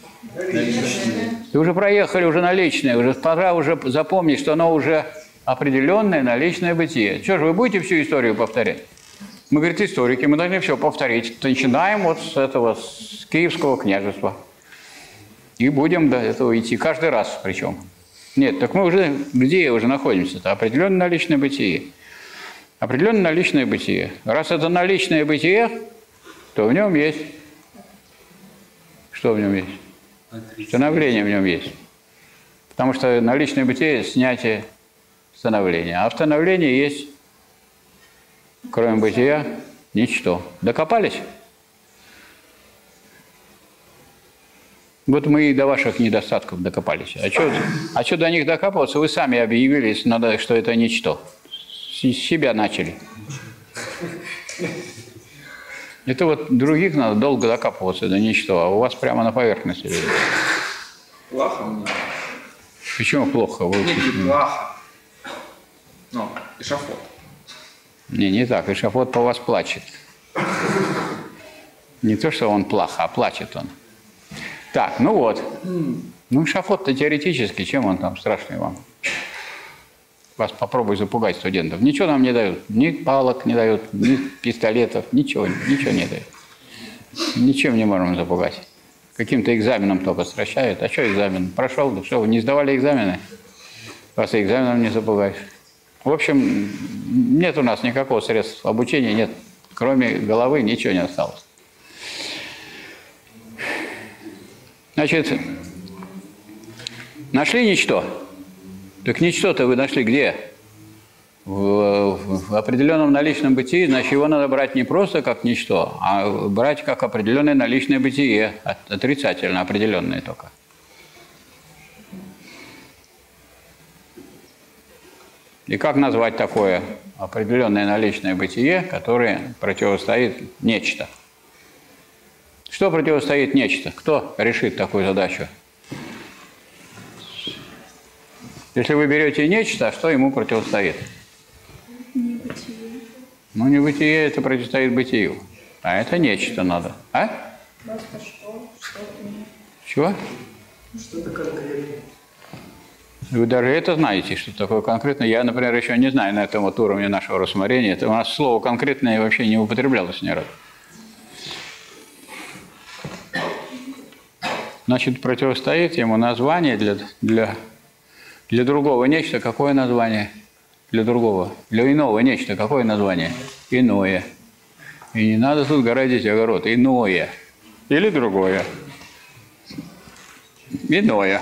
Ты уже проехали уже наличное, уже пора уже запомнить, что оно уже определенное наличное бытие. Что же, вы будете всю историю повторять? Мы, говорит, историки, мы должны все повторить. Начинаем вот с этого, с Киевского княжества. И будем до этого идти каждый раз причем. Нет, так мы уже, где уже находимся? Это определенное наличное бытие. Определенное наличное бытие. Раз это наличное бытие, то в нем есть. Что в нем есть? Становление в нем есть. Потому что наличное бытие – снятие становления. А в становлении есть, кроме бытия, ничто. Докопались? Вот мы и до ваших недостатков докопались. А что а что до них докапываться? Вы сами объявили, что это ничто. С себя начали. Это вот других надо долго докапываться до ничто, а у вас прямо на поверхности лежит. Плохо мне. Почему плохо? Вы... Нет, не плохо. Ну, эшафот. Не, не так. Эшафот по вас плачет. Не то, что он плохо, а плачет он. Так, ну вот. Ну, эшафот-то теоретически, чем он там страшный вам? Вас попробуй запугать студентов. Ничего нам не дают. Ни палок не дают, ни пистолетов, ничего, ничего не дают. Ничем не можем запугать. Каким-то экзаменом только стращают. А что экзамен? Прошел, да что, вы не сдавали экзамены? Вас и экзаменом не запугаешь. В общем, нет у нас никакого средства обучения, нет. Кроме головы ничего не осталось. Значит, нашли ничто. Так ничто-то вы нашли где? В, в определенном наличном бытии, значит, его надо брать не просто как ничто, а брать как определенное наличное бытие, отрицательно определенное только. И как назвать такое определенное наличное бытие, которое противостоит нечто? Что противостоит нечто? Кто решит такую задачу? Если вы берете нечто, что ему противостоит? Небытие. Ну, небытие это противостоит бытию. А это нечто надо. А? Просто что? Что-то нет. Чего? Что-то конкретное. Вы даже это знаете, что такое конкретно. Я, например, еще не знаю на этом вот уровне нашего рассмотрения. Это у нас слово «конкретное» вообще не употреблялось ни разу. Значит, противостоит ему название для, для, Для другого нечто какое название? Для другого. Для иного нечто какое название? Иное. И не надо тут городить огород. Иное. Или другое. Иное.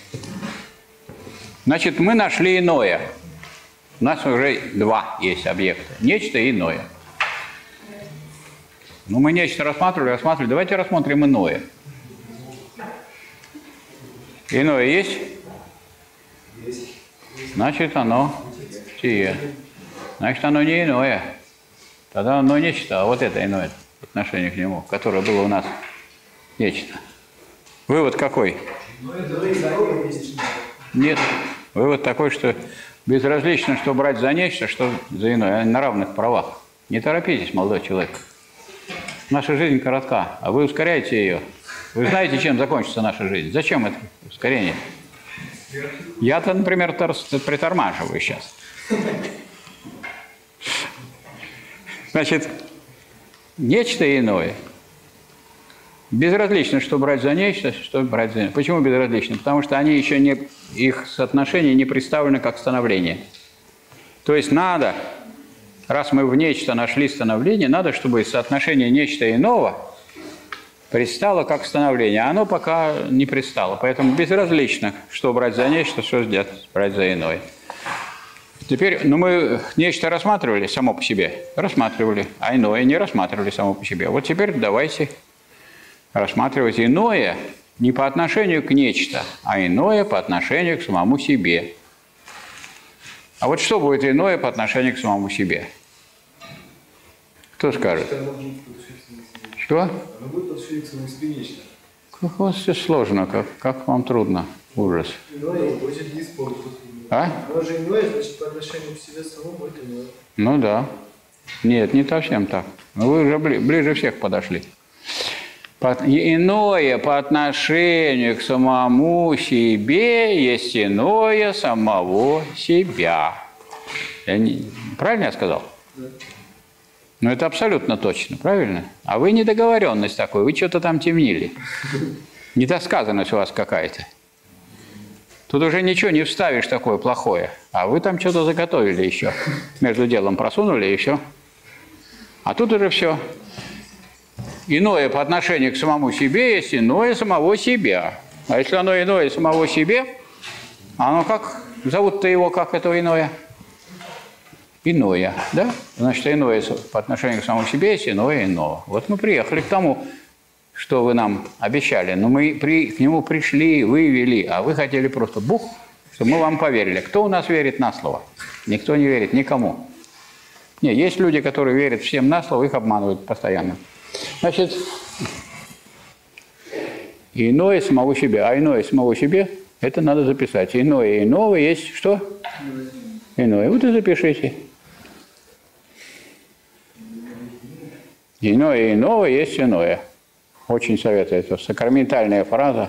Значит, мы нашли иное. У нас уже два есть объекта. Нечто и иное. Ну, мы нечто рассматривали, рассматривали. Давайте рассмотрим иное. Иное есть? Есть. Значит, оно сие. Значит, оно не иное. Тогда оно нечто, а вот это иное по отношению к нему, которое было у нас нечто. Вывод какой? Но это и здоровье есть. Нет. Вывод такой, что безразлично, что брать за нечто, что за иное. На равных правах. Не торопитесь, молодой человек. Наша жизнь коротка, а вы ускоряете ее. Вы знаете, чем закончится наша жизнь? Зачем это ускорение? Я-то, например, притормаживаю сейчас. Значит, нечто иное. Безразлично, что брать за нечто, что брать за иное. Почему безразлично? Потому что они еще не, их соотношение не представлено как становление. То есть надо, раз мы в нечто нашли становление, надо, чтобы соотношение нечто иного предстало как становление, а оно пока не предстало. Поэтому безразлично, что брать за нечто, что брать за иное. Теперь, ну мы нечто рассматривали само по себе, рассматривали, а иное не рассматривали само по себе. Вот теперь давайте рассматривать иное не по отношению к нечто, а иное по отношению к самому себе. А вот что будет иное по отношению к самому себе? Кто скажет? Что? Оно будет подшивить самому себе нечто. Как у вас все сложно, как, как вам трудно, ужас. Иное будет не использовать. А? Оно же иное, значит, по отношению к себе самому это иное. Ну да. Нет, не совсем так. Вы уже бли, ближе всех подошли. По, иное по отношению к самому себе есть иное самого себя. Я не, правильно я сказал? Да. Ну, это абсолютно точно, правильно? А вы недоговоренность такой, вы что-то там темнили. Недосказанность у вас какая-то. Тут уже ничего не вставишь такое плохое. А вы там что-то заготовили еще. Между делом просунули и все. А тут уже все. Иное по отношению к самому себе есть иное самого себя. А если оно иное самого себе, оно как? Зовут-то его как это иное? Иное, да? Значит, иное по отношению к самому себе есть иное иного. Вот мы приехали к тому, что вы нам обещали. Но мы при, к нему пришли, вывели, а вы хотели просто бух, чтобы мы вам поверили. Кто у нас верит на слово? Никто не верит никому. Не, есть люди, которые верят всем на слово, их обманывают постоянно. Значит, иное самого себя. А иное самого себе, это надо записать. Иное иного есть что? Иное. Вот и запишите. Иное иного есть иное. Очень советую. Это сакраментальная фраза.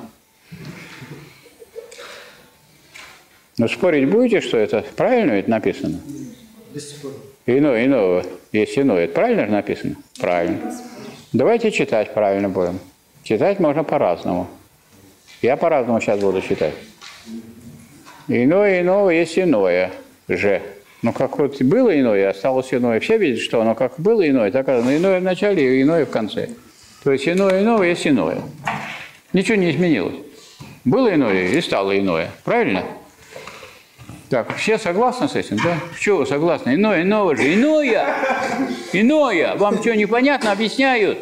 Но спорить будете, что это правильно ведь написано? До сих пор. Иное иного есть иное. Это правильно же написано? Правильно. Давайте читать правильно будем. Читать можно по-разному. Я по-разному сейчас буду читать. Иное иного есть иное же. Ну, как вот было иное, осталось иное. Все видят, что оно как было иное, так оно иное в начале и иное в конце. То есть иное иного есть иное. Ничего не изменилось. Было иное и стало иное. Правильно? Так, все согласны с этим, да? Чего вы согласны? Иное иного же. Иное! Иное! Вам что, непонятно объясняют?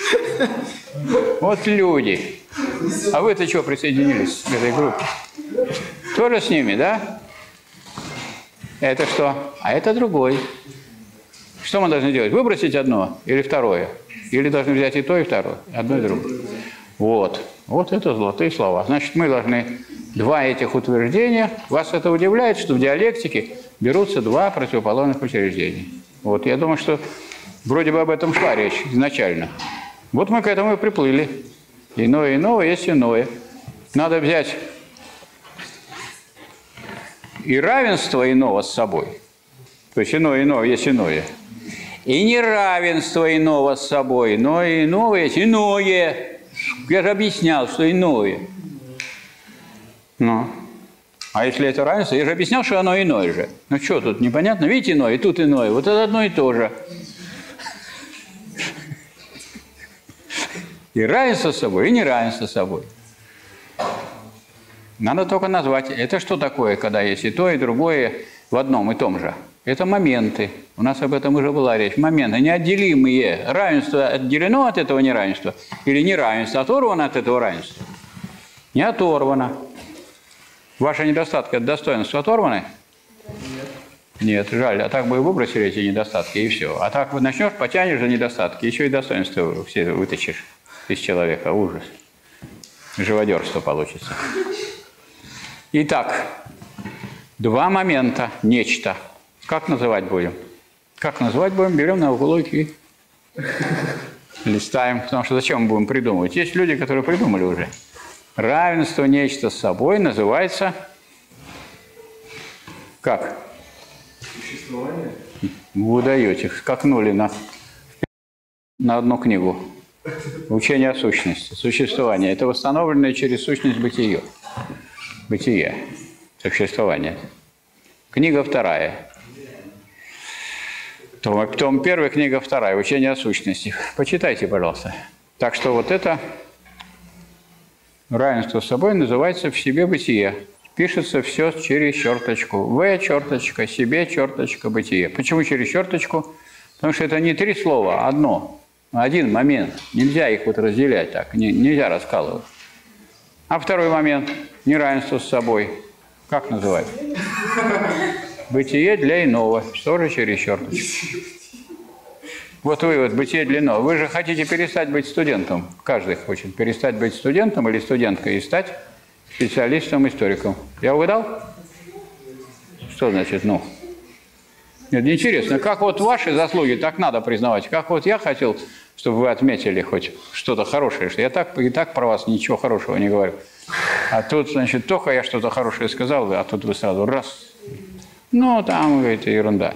Вот люди. А вы-то что присоединились к этой группе? Тоже с ними, да? Это что? А это другой. Что мы должны делать? Выбросить одно или второе? Или должны взять и то, и второе? Одно и другое. Вот. Вот это золотые слова. Значит, мы должны два этих утверждения. Вас это удивляет, что в диалектике берутся два противоположных учреждения. Вот. Я думаю, что вроде бы об этом шла речь изначально. Вот мы к этому и приплыли. Иное иного есть иное. Надо взять и равенство иного с собой. То есть иное иного есть иное. И неравенство иного с собой. Но и иного есть иное. Я же объяснял, что иное. Ну. А если это равенство, я же объяснял, что оно иное же. Ну что тут непонятно? Видите, иное, и тут иное. Вот это одно и то же. И равенство с собой, и неравенство с собой. Надо только назвать. Это что такое, когда есть и то, и другое в одном и том же? Это моменты. У нас об этом уже была речь. Моменты неотделимые. Равенство отделено от этого неравенства? Или неравенство оторвано от этого равенства? Не оторвано. Ваши недостатки от достоинства оторваны? Нет. Нет, жаль. А так бы и выбросили эти недостатки, и все. А так начнешь, потянешь за недостатки, еще и достоинство все вытащишь из человека. Ужас. Живодерство получится. Итак, два момента, нечто. Как называть будем? Как называть будем? Берем на уголок и листаем. Потому что зачем мы будем придумывать? Есть люди, которые придумали уже. Равенство нечто с собой называется как? Существование? Вы даете, скакнули на, на одну книгу. Учение о сущности. Существование. Это восстановленное через сущность бытие. Бытие. Существование. Книга вторая. Том, том первый, книга вторая. Учение о сущности. Почитайте, пожалуйста. Так что вот это равенство с собой называется в себе бытие. Пишется все через черточку. В, черточка, себе, черточка, бытие. Почему через черточку? Потому что это не три слова, а одно. Один момент. Нельзя их вот разделять так. Не, нельзя раскалывать. А второй момент. Неравенство с собой. Как называть? Бытие для иного. Тоже через черточку. Вот вы, вот бытие для иного. Вы же хотите перестать быть студентом. Каждый хочет перестать быть студентом или студенткой и стать специалистом-историком. Я угадал? Что значит «ну»? Нет, интересно, как вот ваши заслуги так надо признавать. Как вот я хотел, чтобы вы отметили хоть что-то хорошее. Что я так, и так про вас ничего хорошего не говорю. А тут, значит, только я что-то хорошее сказал, а тут вы сразу раз. Ну, там, это ерунда.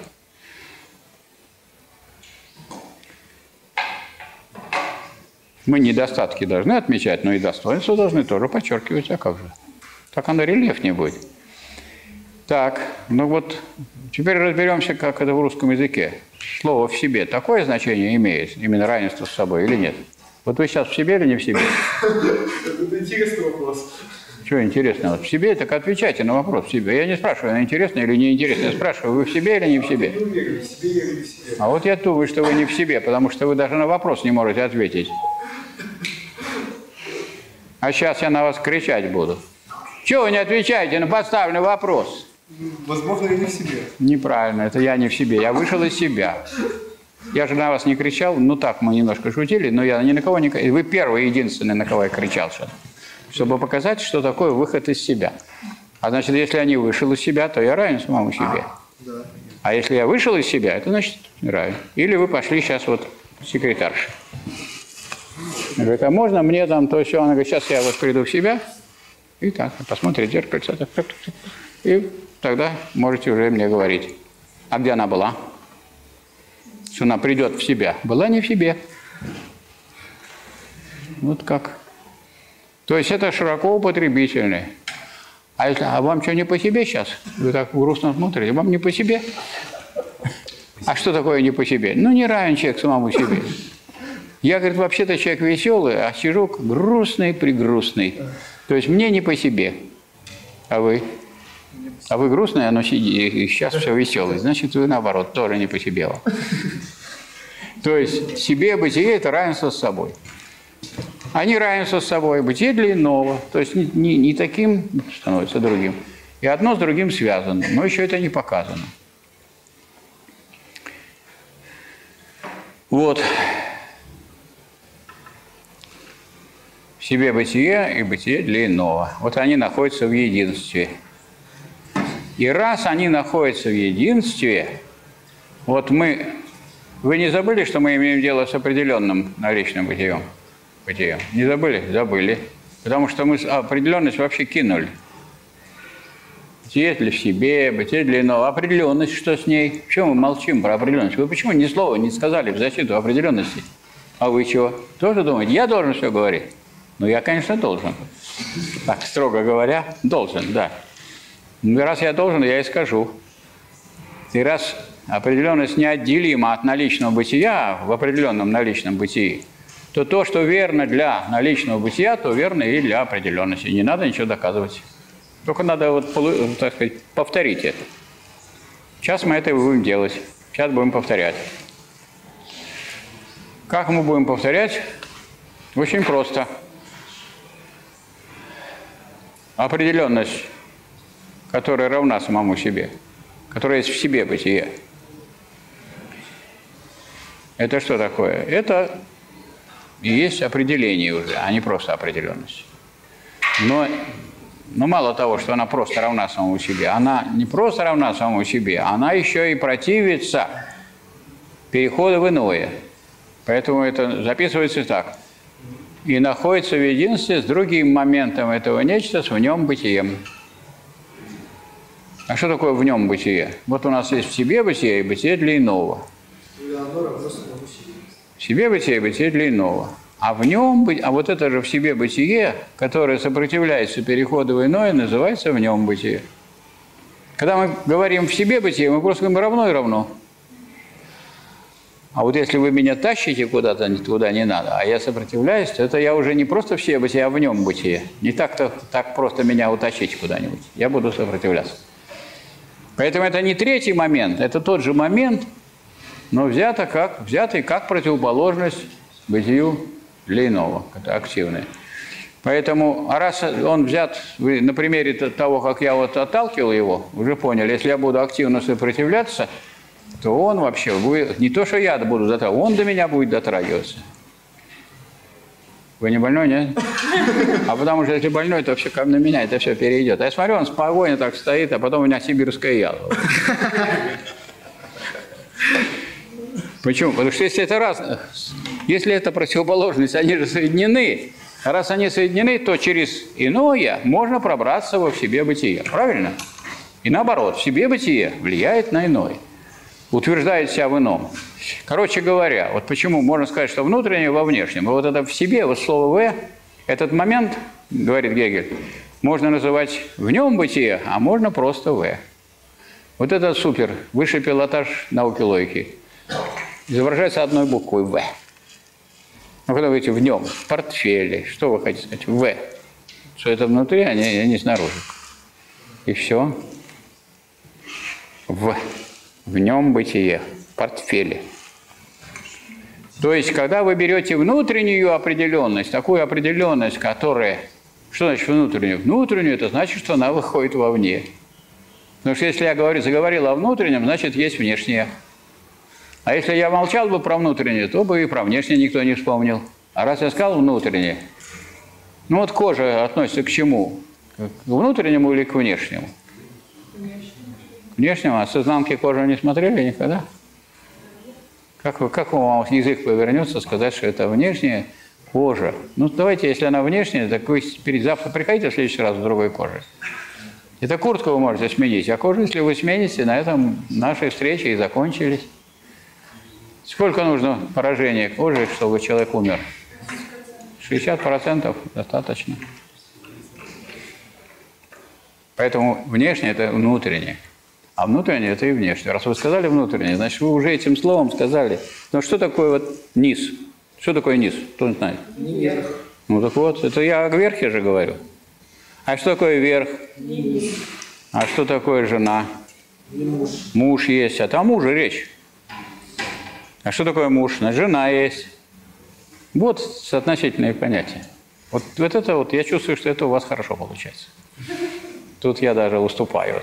Мы недостатки должны отмечать, но и достоинства должны тоже подчеркивать. А как же? Так оно рельефнее будет. Так, ну вот, теперь разберемся, как это в русском языке. Слово «в себе» такое значение имеет, именно равенство с собой, или нет? Вот вы сейчас в себе или не в себе? Это интересный вопрос. Что интересно? Вот в себе, так отвечайте на вопрос в себе. Я не спрашиваю, интересно или неинтересно. Я спрашиваю, вы в себе или не в себе? Я не уверен, в себе я или в себе. А вот я думаю, что вы не в себе, потому что вы даже на вопрос не можете ответить. А сейчас я на вас кричать буду. Чего вы не отвечаете на поставленный вопрос? Возможно, я не в себе. Неправильно, это я не в себе. Я вышел из себя. Я же на вас не кричал. Ну так, мы немножко шутили, но я ни на кого не кричал. Вы первый, единственный, на кого я кричал сейчас. Чтобы показать, что такое выход из себя. А значит, если я не вышел из себя, то я равен самому себе. Да. А если я вышел из себя, это значит равен. Или вы пошли сейчас вот секретарша. Говорит, а можно мне там то все? Она говорит, сейчас я вот приду в себя. И так, посмотрит в зеркальце. Так, так, так, и тогда можете уже мне говорить. А где она была? Что она придет в себя. Была не в себе. Вот как. То есть это широко употребительное. А, если, а вам что, не по себе сейчас? Вы так грустно смотрите. Вам не по себе? А что такое не по себе? Ну, не равен человек самому себе. Я, говорит, вообще-то человек веселый, а сижу грустный-пригрустный. То есть мне не по себе. А вы? А вы грустные, а сейчас все веселый. Значит, вы, наоборот, тоже не по себе. То есть себе бытие – это равенство с собой. А не равенство с собой – бытие для иного. То есть не, не, не таким становится другим. И одно с другим связано. Но еще это не показано. Вот. В себе бытие и бытие для иного. Вот они находятся в единстве. И раз они находятся в единстве, вот мы... Вы не забыли, что мы имеем дело с определенным наличным бытием? Бытием? Не забыли? Забыли. Потому что мы определенность вообще кинули. Бытие для в себе, бытие для иного. Определенность, что с ней? Почему мы молчим про определенность? Вы почему ни слова не сказали в защиту определенности? А вы чего? Тоже думаете? Я должен все говорить? Ну, я, конечно, должен. Так, строго говоря, должен, да. Ну, раз я должен, я и скажу. И раз определенность неотделима от наличного бытия в определенном наличном бытии, то то, что верно для наличного бытия, то верно и для определенности. Не надо ничего доказывать. Только надо, вот, так сказать, повторить это. Сейчас мы это и будем делать. Сейчас будем повторять. Как мы будем повторять? Очень просто. Определенность, которая равна самому себе, которая есть в себе бытие. Это что такое? Это и есть определение уже, а не просто определенность. Но, но мало того, что она просто равна самому себе, она не просто равна самому себе, она еще и противится переходу в иное. Поэтому это записывается так. И находится в единстве с другим моментом этого нечто, с в нем бытием. А что такое в нем бытие? Вот у нас есть в себе бытие и бытие для иного. В себе бытие и бытие для иного. А в нем, а вот это же в себе бытие, которое сопротивляется переходу в иное, называется в нем бытие. Когда мы говорим в себе бытие, мы просто говорим равно и равно. А вот если вы меня тащите куда-то, туда не надо, а я сопротивляюсь, то это я уже не просто в себе бытие, а в нем бытие. Не так-то так просто меня утащить куда-нибудь. Я буду сопротивляться. Поэтому это не третий момент, это тот же момент, но взято как, взятый как противоположность бытию для иного, это активное. Поэтому, а раз он взят, вы на примере того, как я вот отталкивал его, уже поняли, если я буду активно сопротивляться, то он вообще будет, не то, что я буду затрагиваться, он до меня будет дотрагиваться. Вы не больной, нет? А потому что если больной, то все на меня это все перейдет. А я смотрю, он спокойно так стоит, а потом у меня сибирская язва. Почему? Потому что если это раз, если это противоположность, они же соединены. А раз они соединены, то через иное можно пробраться во в себе бытие. Правильно? И наоборот, в себе бытие влияет на иное. Утверждает себя в ином. Короче говоря, вот почему можно сказать, что внутреннее во внешнем. Вот это в себе, вот слово «в», этот момент, говорит Гегель, можно называть в нем бытие, а можно просто «в». Вот это супер, высший пилотаж науки логики. Изображается одной буквой «в». Ну, когда вы говорите «в нем», в портфеле, что вы хотите сказать? «В». Что это внутри, а не, а не снаружи. И все. «В». В нем бытие, в портфеле. То есть, когда вы берете внутреннюю определенность, такую определенность, которая... Что значит внутреннюю? Внутреннюю, это значит, что она выходит вовне. Потому что если я говорю, заговорил о внутреннем, значит, есть внешнее. А если я молчал бы про внутреннее, то бы и про внешнее никто не вспомнил. А раз я сказал внутреннее, ну вот кожа относится к чему? К внутреннему или к внешнему? Внешнего, а с изнанки кожи не смотрели никогда? Как, вы, как вам язык повернется сказать, что это внешняя кожа? Ну, давайте, если она внешняя, так вы завтра приходите в следующий раз в другой коже. Это куртку вы можете сменить, а кожу, если вы смените, на этом наши встречи и закончились. Сколько нужно поражения кожи, чтобы человек умер? шестьдесят процентов достаточно. Поэтому внешнее – это внутреннее. А внутреннее – это и внешнее. Раз вы сказали внутреннее, значит, вы уже этим словом сказали. Но что такое вот низ? Что такое низ? Кто не знает? Вверх. Ну так вот, это я о верхе же говорю. А что такое верх? Низ. А что такое жена? Муж. Муж есть, а там мужа речь. А что такое муж? Жена есть. Вот соотносительные понятия. Вот, вот это вот, я чувствую, что это у вас хорошо получается. Тут я даже уступаю.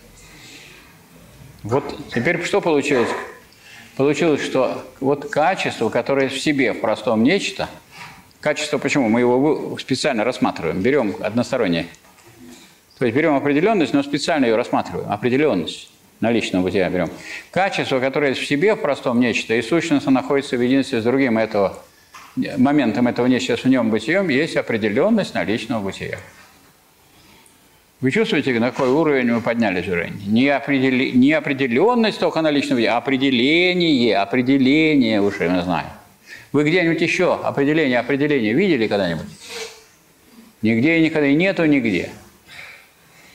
Вот теперь что получилось? Получилось, что вот качество, которое в себе, в простом нечто, качество почему? Мы его специально рассматриваем, берем одностороннее. То есть берем определенность, но специально ее рассматриваем. Определенность наличного бытия берем. Качество, которое в себе, в простом нечто, и сущностно находится в единстве с другим этого, моментом этого нечто с в нем бытием, есть определенность наличного бытия. Вы чувствуете, на какой уровень мы поднялись уже? Не, определи... не определенность только наличного бытия, а определение, определение уже мы знаем. Вы где-нибудь еще определение, определение видели когда-нибудь? Нигде и никогда, и нету нигде.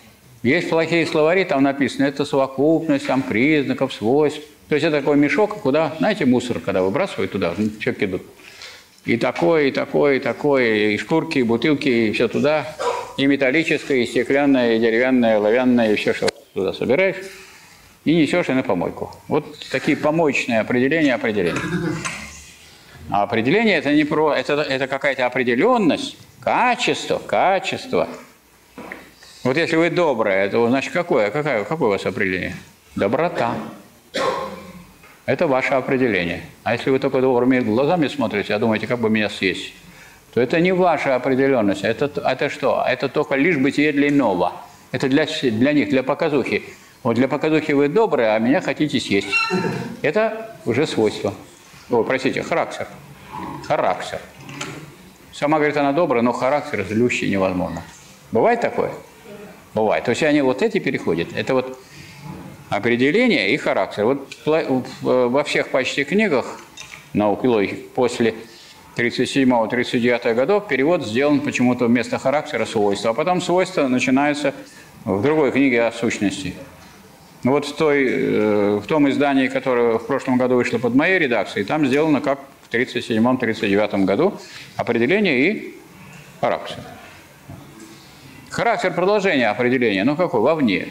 Есть плохие словари, там написано, это совокупность там, признаков, свойств. То есть это такой мешок, куда, знаете, мусор, когда выбрасывают туда, человек идут. И такое, и такое, и такое, и шкурки, и бутылки, и все туда. И металлическое, и стеклянное, и деревянное, и оловянное, и все, что туда собираешь. И несешь и на помойку. Вот такие помоечные определения определения. А определение это не про... Это, это какая-то определенность, качество, качество. Вот если вы доброе, это значит какое? Какое, какое у вас определение? Доброта. Это ваше определение. А если вы только добрыми глазами смотрите, а думаете, как бы меня съесть, то это не ваша определенность. Это, это что? Это только лишь бытие для иного. Это для, для них, для показухи. Вот для показухи вы добрые, а меня хотите съесть. Это уже свойство. О, простите, характер. Характер. Сама говорит, она добрая, но характер злющий невозможно. Бывает такое? Бывает. То есть они вот эти переходят. Это вот определение и характер. Вот во всех почти книгах наук и логики после тридцать седьмого — тридцать девятого годов перевод сделан почему-то вместо характера свойства. А потом свойства начинаются в другой книге о сущности. Вот в, той, в том издании, которое в прошлом году вышло под моей редакцией, там сделано как в тридцать седьмом — тридцать девятом году определение и характер. Характер продолжения определения, ну какой? Вовне.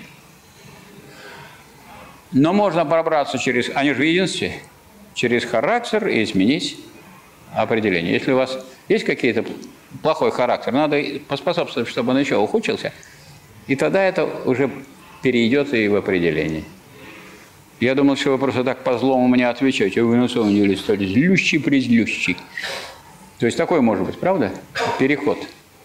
Но можно пробраться через, они же в единстве, через характер и изменить определение. Если у вас есть какие-то плохой характер, надо поспособствовать, чтобы он еще ухудшился, и тогда это уже перейдет и в определение. Я думал, что вы просто так по злому мне отвечаете, а вы на самом деле стали злющий-презлющий. То есть такой может быть, правда? Переход.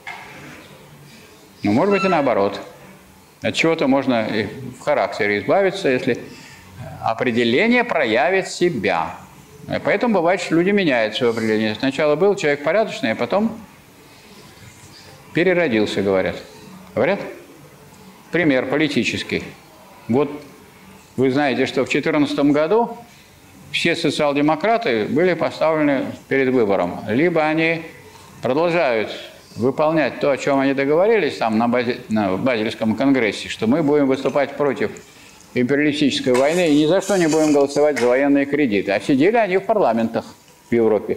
Ну, может быть и наоборот. От чего-то можно и в характере избавиться, если определение проявит себя. И поэтому бывает, что люди меняют свое определение. Сначала был человек порядочный, а потом переродился, говорят. Говорят? Пример политический. Вот вы знаете, что в две тысячи четырнадцатом году все социал-демократы были поставлены перед выбором. Либо они продолжают выполнять то, о чем они договорились там на, Базе, на Базельском конгрессе, что мы будем выступать против империалистической войны и ни за что не будем голосовать за военные кредиты. А сидели они в парламентах в Европе.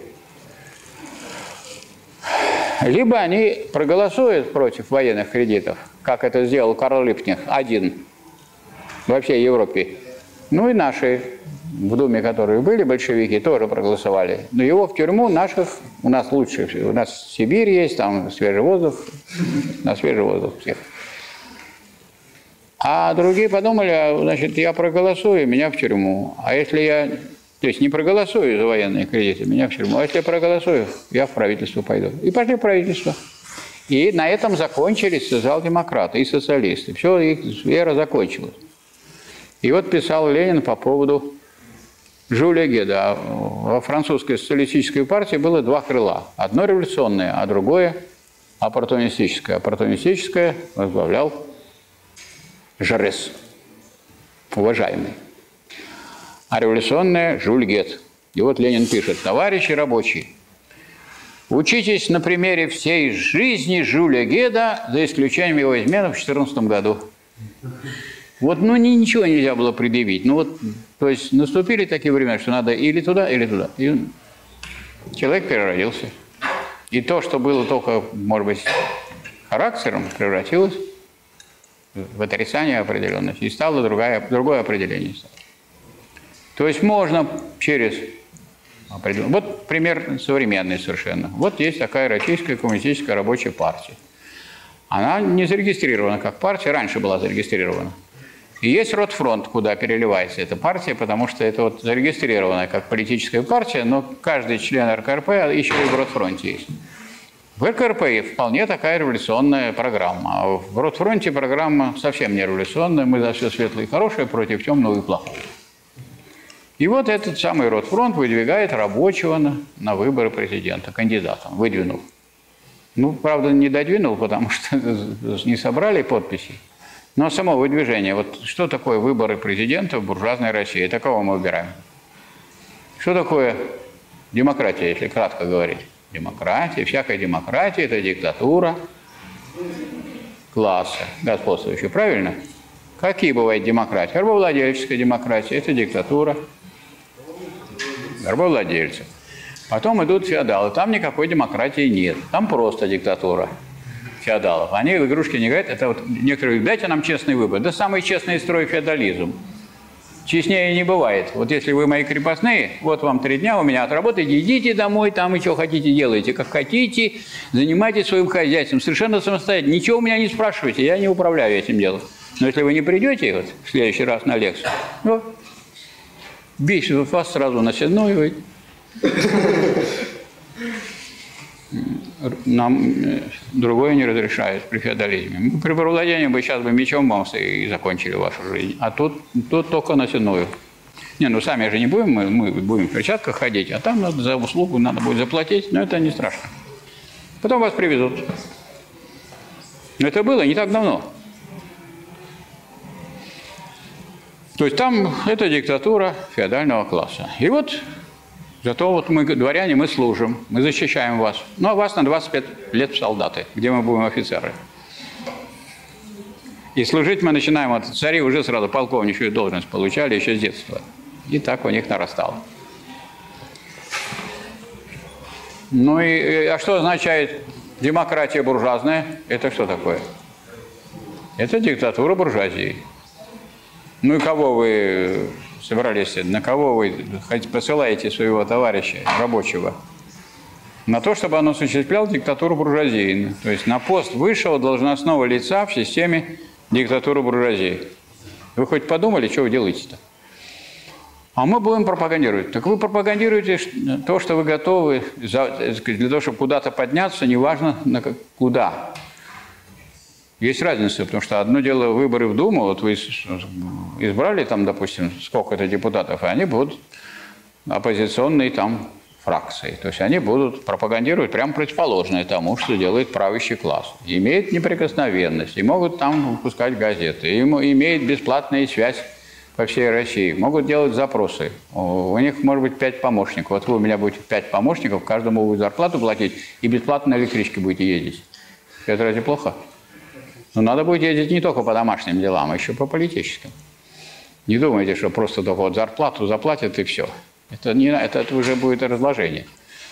Либо они проголосуют против военных кредитов, как это сделал Карл Липкнехт, один во всей Европе. Ну и наши в Думе, которые были, большевики, тоже проголосовали. Но его в тюрьму наших, у нас лучше, у нас Сибирь есть, там свежий воздух, на свежий воздух всех. А другие подумали, значит, я проголосую, меня в тюрьму. А если я, то есть не проголосую за военные кредиты, меня в тюрьму. А если я проголосую, я в правительство пойду. И пошли в правительство. И на этом закончились социал-демократы и социалисты. Все, их вера закончилась. И вот писал Ленин по поводу Жюля Геда. Во французской социалистической партии было два крыла. Одно революционное, а другое оппортунистическое. Оппортунистическое возглавлял Жарес, уважаемый. А революционное Жюль Гед. И вот Ленин пишет: товарищи рабочие, учитесь на примере всей жизни Жюля Геда, за исключением его измены в две тысячи четырнадцатом году. Вот, ну, ничего нельзя было предъявить. Ну, вот, то есть наступили такие времена, что надо или туда, или туда. И человек переродился. И то, что было только, может быть, характером, превратилось в отрицание определенности. И стало другое, другое определение. То есть можно через определенность. Вот пример современный совершенно. Вот есть такая Российская коммунистическая рабочая партия. Она не зарегистрирована как партия, раньше была зарегистрирована. И есть Ротфронт, куда переливается эта партия, потому что это вот зарегистрированная как политическая партия, но каждый член эр ка эр пэ еще и в Ротфронте есть. В эр ка эр пэ вполне такая революционная программа, а в Ротфронте программа совсем не революционная, мы за все светлое и хорошее против темного и плохого. И вот этот самый Ротфронт выдвигает рабочего на, на выборы президента, кандидатом, выдвинул. Ну, правда, не додвинул, потому что не собрали подписи. Но само выдвижение, вот что такое выборы президента в буржуазной России? Это кого мы выбираем? Что такое демократия, если кратко говорить? Демократия, всякая демократия – это диктатура. класса господствующего, правильно? Какие бывают демократии? Рабовладельческая демократия – это диктатура рабовладельцев. Потом идут феодалы. Там никакой демократии нет. Там просто диктатура феодалов. Они в игрушки не играют. Это вот некоторые говорят, дайте нам честный выбор. Да самый честный строй феодализм. Честнее не бывает. Вот если вы мои крепостные, вот вам три дня у меня отработаете, идите домой, там и что хотите делайте, как хотите, занимайтесь своим хозяйством, совершенно самостоятельно. Ничего у меня не спрашивайте, я не управляю этим делом. Но если вы не придете вот, в следующий раз на лекцию, ну, бесит вас сразу на седной, вы... Нам другое не разрешает при феодализме. При правовладении бы сейчас бы мечом бомсы и закончили вашу жизнь. А тут, тут только на седную. Не, ну сами же не будем, мы, мы будем в перчатках ходить, а там надо за услугу надо будет заплатить, но это не страшно. Потом вас привезут. Но это было не так давно. То есть там это диктатура феодального класса. И вот зато вот мы, дворяне, мы служим, мы защищаем вас. Ну, а вас на двадцать пять лет в солдаты, где мы будем офицеры. И служить мы начинаем, вот цари уже сразу полковничью должность получали еще с детства. И так у них нарастало. Ну и, а что означает демократия буржуазная? Это что такое? Это диктатура буржуазии. Ну и кого вы собрались, на кого вы посылаете своего товарища рабочего? На то, чтобы он осуществлял диктатуру буржуазии. То есть на пост высшего должностного лица в системе диктатуры буржуазии. Вы хоть подумали, что вы делаете-то? А мы будем пропагандировать. Так вы пропагандируете то, что вы готовы для того, чтобы куда-то подняться, неважно куда. Есть разница, потому что одно дело выборы в Думу, вот вы избрали там, допустим, сколько-то депутатов, и они будут оппозиционной там фракцией. То есть они будут пропагандировать прямо противоположное тому, что делает правящий класс. Имеют неприкосновенность, и могут там выпускать газеты, и имеют бесплатную связь по всей России, могут делать запросы. У них может быть пять помощников. Вот вы у меня будете пять помощников, каждому будет зарплату платить, и бесплатно на электричке будете ездить. Это разве плохо? Но надо будет ездить не только по домашним делам, а еще по политическим. Не думайте, что просто только вот зарплату заплатят и все. Это, не, это, это уже будет разложение.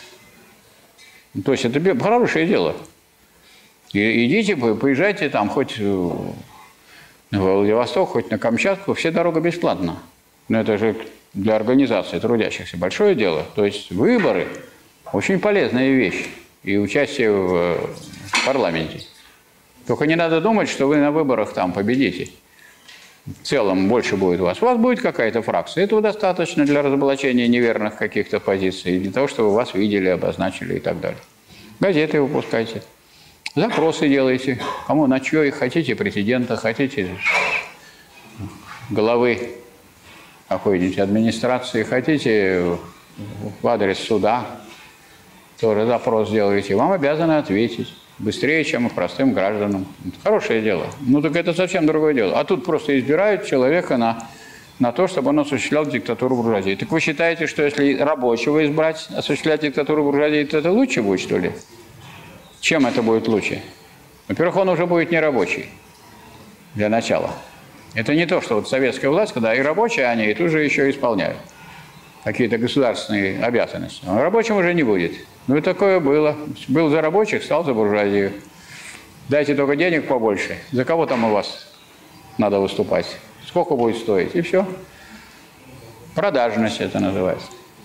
То есть это хорошее дело. И, идите, поезжайте там хоть в Владивосток, хоть на Камчатку, все дорога бесплатна. Но это же для организации трудящихся большое дело. То есть выборы – очень полезная вещь. И участие в парламенте. Только не надо думать, что вы на выборах там победите. В целом больше будет у вас. У вас будет какая-то фракция. Этого достаточно для разоблачения неверных каких-то позиций, для того, чтобы вас видели, обозначили и так далее. Газеты выпускайте. Запросы делайте. Кому на чье их хотите, президента, хотите главы какой-нибудь администрации, хотите в адрес суда, тоже запрос делаете. Вам обязаны ответить. Быстрее, чем и простым гражданам. Это хорошее дело. Ну, так это совсем другое дело. А тут просто избирают человека на, на то, чтобы он осуществлял диктатуру буржуазии. Так вы считаете, что если рабочего избрать, осуществлять диктатуру буржуазии, то это лучше будет, что ли? Чем это будет лучше? Во-первых, он уже будет не рабочий. Для начала. Это не то, что вот советская власть, когда и рабочие они, и тут же еще исполняют какие-то государственные обязанности. Но рабочим уже не будет. Ну и такое было. Был за рабочих, стал за буржуазию. Дайте только денег побольше. За кого там у вас надо выступать? Сколько будет стоить? И все. Продажность это называется.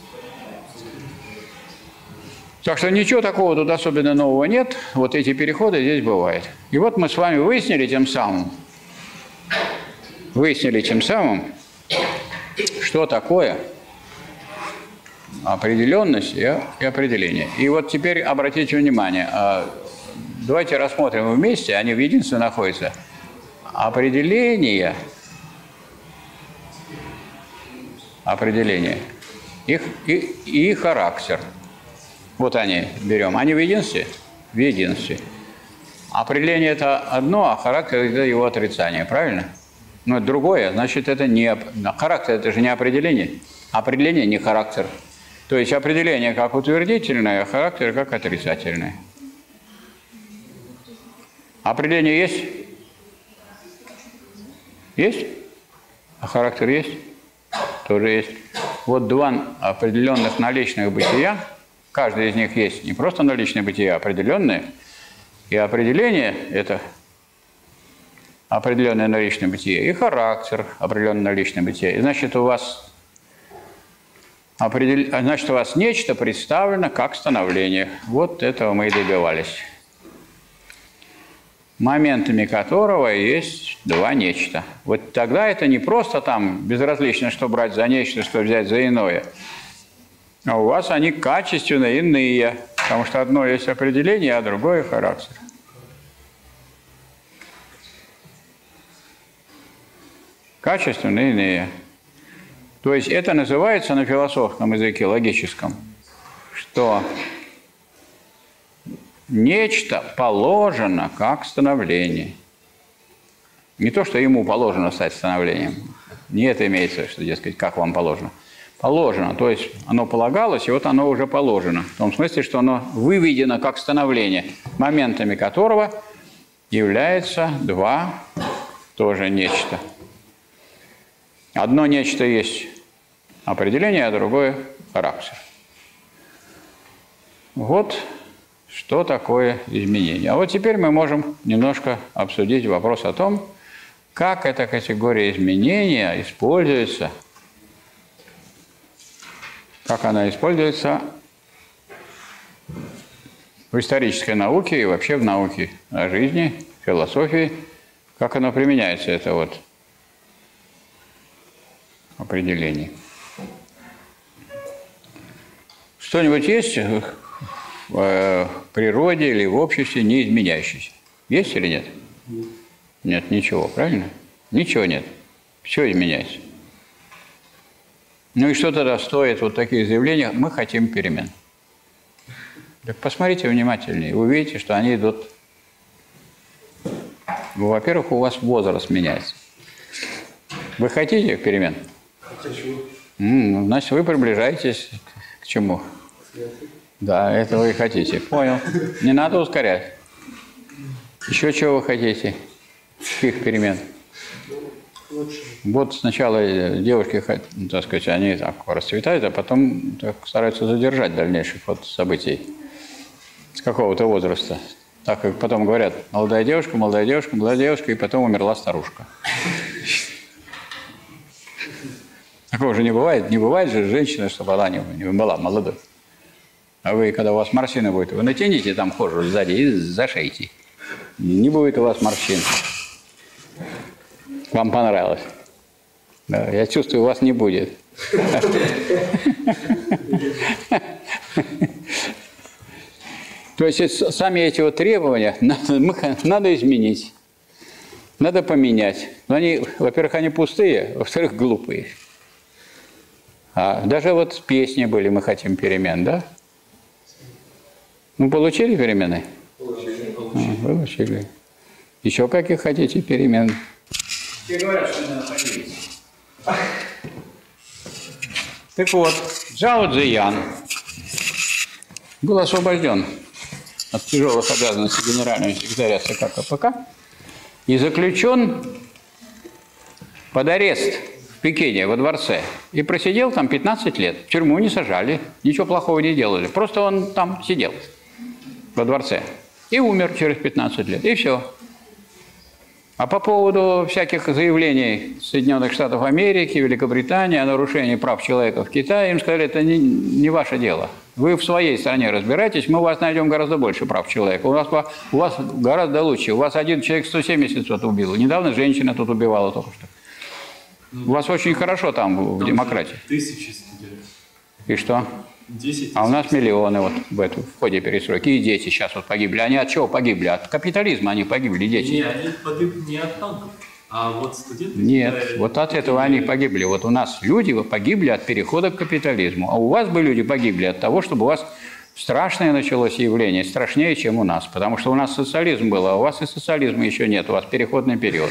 Так что ничего такого тут особенно нового нет. Вот эти переходы здесь бывают. И вот мы с вами выяснили тем самым, выяснили тем самым, что такое определенность и определение. И вот теперь обратите внимание, давайте рассмотрим вместе, они в единстве находятся. Определение, определение их, и, и характер. Вот они берем. Они в единстве? В единстве. Определение – это одно, а характер – это его отрицание. Правильно? Но другое, значит, это не… Характер – это же не определение. Определение – не характер. То есть определение как утвердительное, а характер как отрицательное. Определение есть? Есть? А характер есть? Тоже есть. Вот два определенных наличных бытия. Каждый из них есть не просто наличные бытия, а определенные. И определение – это определенное наличное бытие. И характер – определенное наличное бытие. И значит, у вас, определ... значит, у вас нечто представлено как становление. Вот этого мы и добивались. Моментами которого есть два нечто. Вот тогда это не просто там безразлично, что брать за нечто, что взять за иное. А у вас они качественно иные, потому что одно есть определение, а другое – характер. Качественно иные. То есть это называется на философском языке, логическом, что нечто положено как становление. Не то, что ему положено стать становлением. Не это имеется, что, дескать, как вам положено. Положено, то есть оно полагалось, и вот оно уже положено. В том смысле, что оно выведено как становление, моментами которого является два тоже нечто. Одно нечто есть определение, а другое характер. Вот что такое изменение. А вот теперь мы можем немножко обсудить вопрос о том, как эта категория изменения используется, как она используется в исторической науке и вообще в науке о жизни, философии, как оно применяется, это вот определение. Что-нибудь есть в природе или в обществе не изменяющееся? Есть или нет? Нет, ничего, правильно? Ничего нет. Все изменяется. Ну и что тогда стоит вот таких заявлений? Мы хотим перемен. Так посмотрите внимательнее. Вы увидите, что они идут. Ну, во-первых, у вас возраст меняется. Вы хотите перемен? Хочу. М-м, значит, вы приближаетесь к чему? Да, это вы хотите. Понял. Не надо ускорять. Еще чего вы хотите? Каких перемен? Лучше. Вот сначала девушки, так сказать, они так расцветают, а потом так стараются задержать дальнейший ход событий с какого-то возраста. Так как потом говорят, молодая девушка, молодая девушка, молодая девушка, и потом умерла старушка. Такого же не бывает. Не бывает же женщина, чтобы она не, не была молодой. А вы, когда у вас морщины будет, вы натяните там кожу сзади и зашейте. Не будет у вас морщин. Вам понравилось? Да, я чувствую, у вас не будет. То есть сами эти вот требования надо, надо изменить, надо поменять. Но они, во-первых, они пустые, во-вторых, глупые. А даже вот песни были «Мы хотим перемен», да? Ну, получили перемены? Получили. А, получили. Еще каких хотите перемен? Все говорят, что надо поделиться. Так вот, Цзяо Цзиян был освобожден от тяжелых обязанностей генерального секретаря ЦК КПК и заключен под арест в Пекине, во дворце. И просидел там пятнадцать лет. В тюрьму не сажали, ничего плохого не делали. Просто он там сидел во дворце. И умер через пятнадцать лет. И все. А по поводу всяких заявлений Соединенных Штатов Америки, Великобритании о нарушении прав человека в Китае, им сказали, это не, не ваше дело. Вы в своей стране разбирайтесь, мы у вас найдем гораздо больше прав человека. У вас, у вас гораздо лучше. У вас один человек сто семьдесят тут убил. Недавно женщина тут убивала только что. У вас очень хорошо там, в демократии. Тысячи сидели. И что? Десять. А у нас миллионы вот в, эту, в ходе перестройки. И дети сейчас вот погибли. Они от чего погибли? От капитализма они погибли, дети. Не, они погибли не от танков, а вот студенты... Нет, которые... вот от этого они погибли. Вот у нас люди погибли от перехода к капитализму. А у вас бы люди погибли от того, чтобы у вас страшное началось явление, страшнее, чем у нас. Потому что у нас социализм был, а у вас и социализма еще нет. У вас переходный период.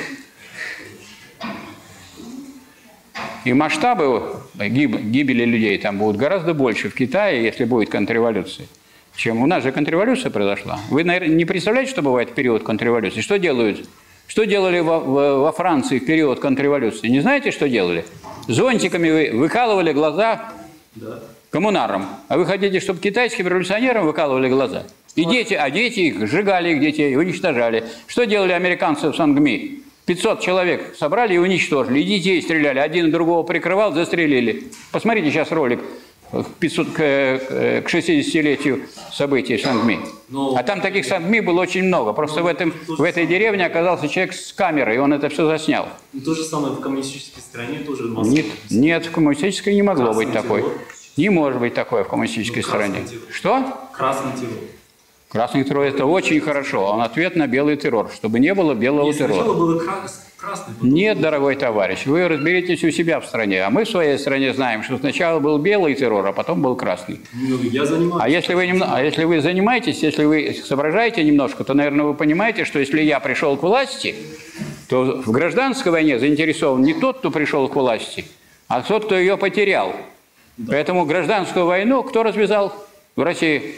И масштабы гибели людей там будут гораздо больше в Китае, если будет контрреволюция, чем у нас же контрреволюция произошла. Вы, наверное, не представляете, что бывает в период контрреволюции? Что делают Что делали во, во Франции в период контрреволюции? Не знаете, что делали? Зонтиками вы, выкалывали глаза Да. коммунарам. А вы хотите, чтобы китайским революционерам выкалывали глаза? И дети, а дети их сжигали, их детей, уничтожали. Что делали американцы в Сангми? пятьсот человек собрали и уничтожили. И детей стреляли. Один другого прикрывал, застрелили. Посмотрите сейчас ролик пятьсот, к, к шестидесятилетию событий Сангми. Но... А там таких Сангми было очень много. Просто в, этом, в этой деревне оказался человек с камерой, и он это все заснял. Ну, то же самое в коммунистической стране тоже в Москве. Нет, нет, в коммунистической не могло Красный быть такой. террор. Не может быть такое в коммунистической Ну, красный стране. террор. Что? Красный террор. Красный террор – это очень хорошо. Он ответ на белый террор, чтобы не было белого Нет, сначала террора. было крас... красный, потом... Нет, дорогой товарищ, вы разберитесь у себя в стране. А мы в своей стране знаем, что сначала был белый террор, а потом был красный. Ну, я занимаюсь. А если вы, немно... а если вы занимаетесь, если вы соображаете немножко, то, наверное, вы понимаете, что если я пришел к власти, то в гражданской войне заинтересован не тот, кто пришел к власти, а тот, кто ее потерял. Да. Поэтому гражданскую войну кто развязал в России?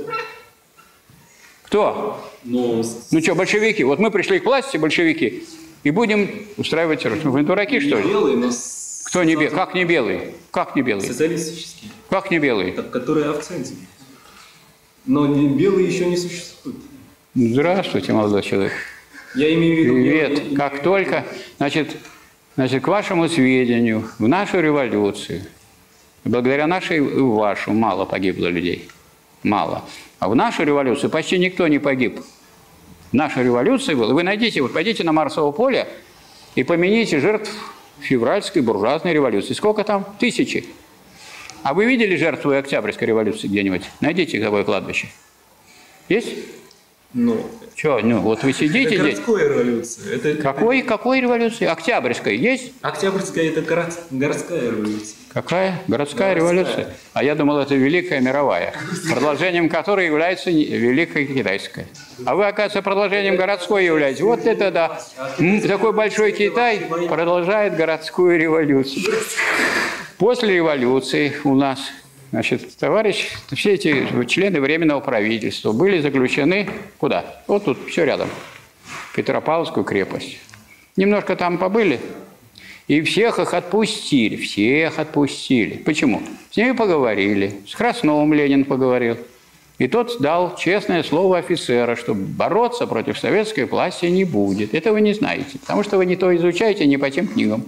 Кто? Но... Ну что, большевики? Вот мы пришли к власти, большевики, и будем устраивать террор. Вы дураки, что ли? Не белый, но... Кто не белый? Как не белый? Как не белый? Социалистический. Как не белый? Который авценти. Но не, белый еще не существует. Здравствуйте, молодой человек. Я имею в виду... Привет. Я... Как только, значит, значит, к вашему сведению, в нашу революцию, благодаря нашей и вашу, мало погибло людей. Мало. А в нашу революцию почти никто не погиб. В нашу революцию было. Вы найдите, вот пойдите на Марсово поле и помените жертв февральской буржуазной революции. Сколько там? Тысячи. А вы видели жертву Октябрьской революции где-нибудь? Найдите такое кладбище. Есть? Ну, что, ну, вот вы сидите это здесь. городская революция. Это... Какой, какой революции? Октябрьская есть? Октябрьская – это город... городская революция. Какая? Городская, городская революция? А я думал, это Великая мировая, продолжением которой является Великая Китайская. А вы, оказывается, продолжением городской являетесь. Вот это да. Такой большой Китай продолжает городскую революцию. После революции у нас, значит, товарищ, все эти члены Временного правительства были заключены куда? Вот тут, все рядом. В Петропавловскую крепость. Немножко там побыли, и всех их отпустили. Всех отпустили. Почему? С ними поговорили. С Красновым Ленин поговорил. И тот дал честное слово офицера, что бороться против советской власти не будет. Это вы не знаете, потому что вы не то изучаете, не по тем книгам.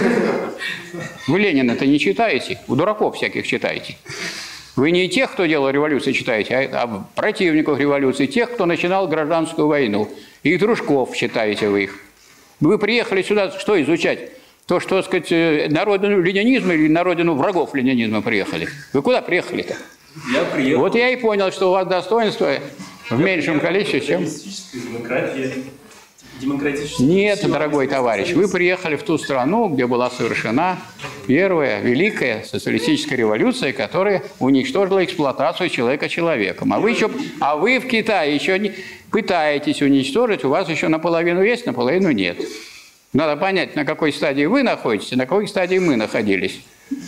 Вы Ленина-то не читаете, у дураков всяких читаете. Вы не тех, кто делал революцию, читаете, а противников революции, тех, кто начинал гражданскую войну. И дружков читаете вы их. Вы приехали сюда что изучать? То, что, так сказать, на родину ленинизма или на родину врагов ленинизма приехали? Вы куда приехали-то? Я приехал. Вот я и понял, что у вас достоинство в меньшем количестве, чем... Демократия. Демократическая. Нет, дорогой товарищ, вы приехали в ту страну, где была совершена первая великая социалистическая революция, которая уничтожила эксплуатацию человека человеком. А вы, еще, а вы в Китае еще не пытаетесь уничтожить, у вас еще наполовину есть, наполовину нет. Надо понять, на какой стадии вы находитесь, на какой стадии мы находились.